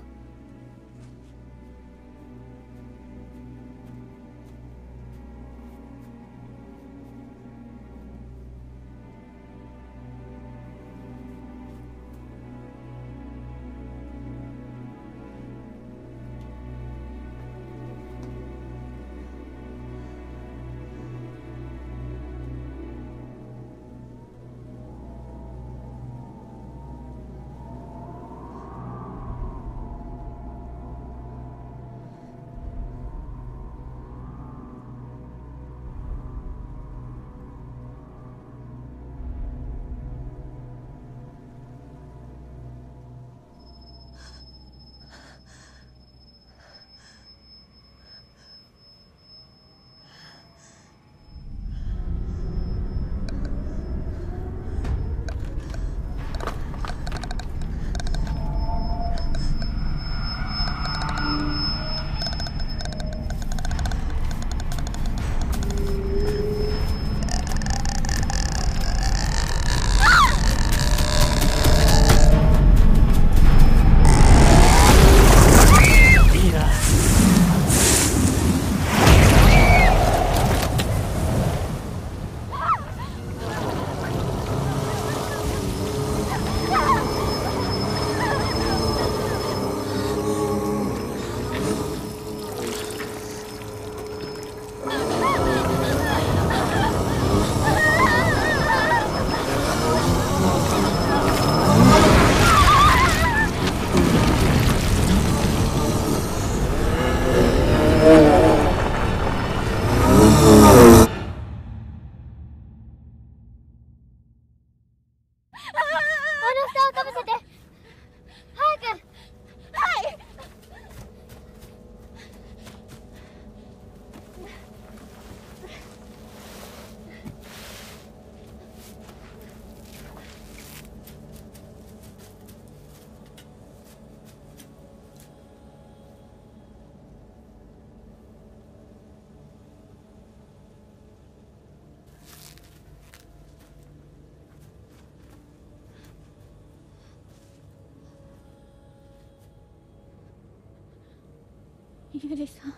ゆりさん。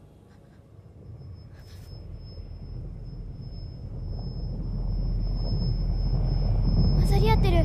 混ざり合ってる。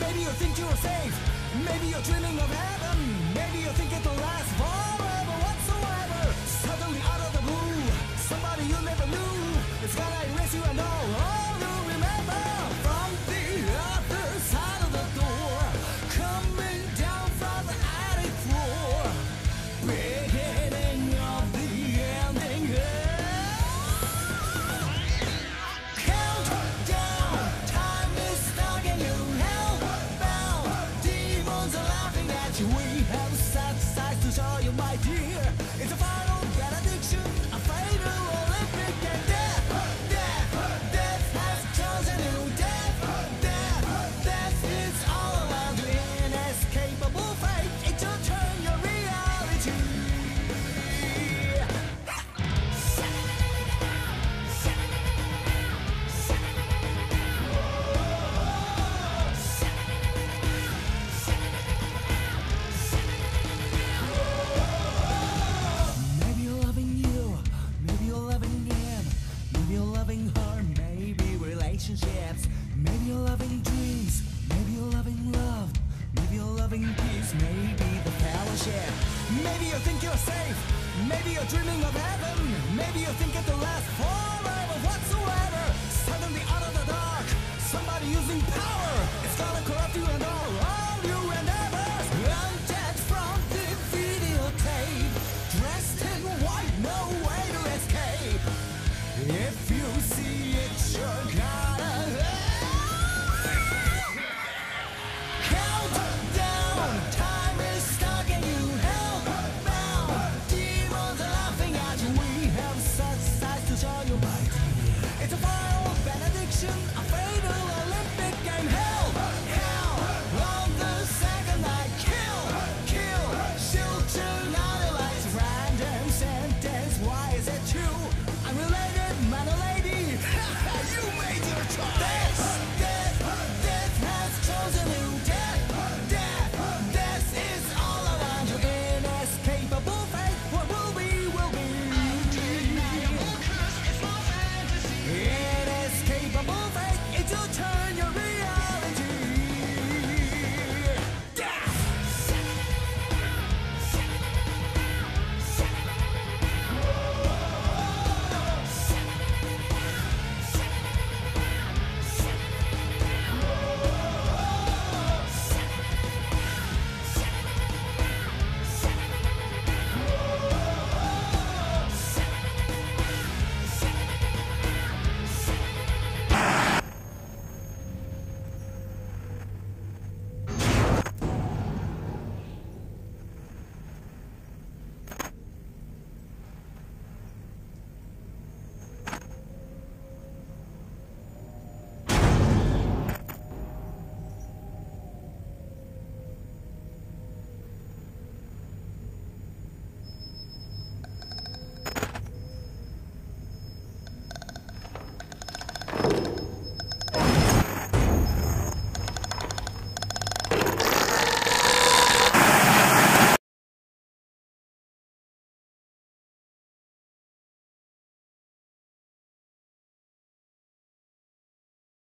Maybe you think you're safe, maybe you're dreaming of heaven, maybe you think it'll last forever whatsoever. Suddenly out of the blue, somebody you never knew is gonna erase you and all, all you remember. From the other side of the door, coming down from the attic floor, beginning of the ending. Countdown, time is stalking you, hellbound. Demons are laughing at you. We have sad sights to show you, my dear. It's a final benediction, a fatal Olympic, and death, death, death has chosen you. Death, death, death is all around you. Inescapable fate, it's your turn, your reality. Maybe you're loving you, maybe you're loving him, maybe you're loving her, maybe relationships, maybe you're loving dreams, maybe you're loving love, maybe you're loving peace, maybe the fellowship. Maybe you think you're safe, maybe you're dreaming of heaven, maybe you think it'll last forever whatsoever.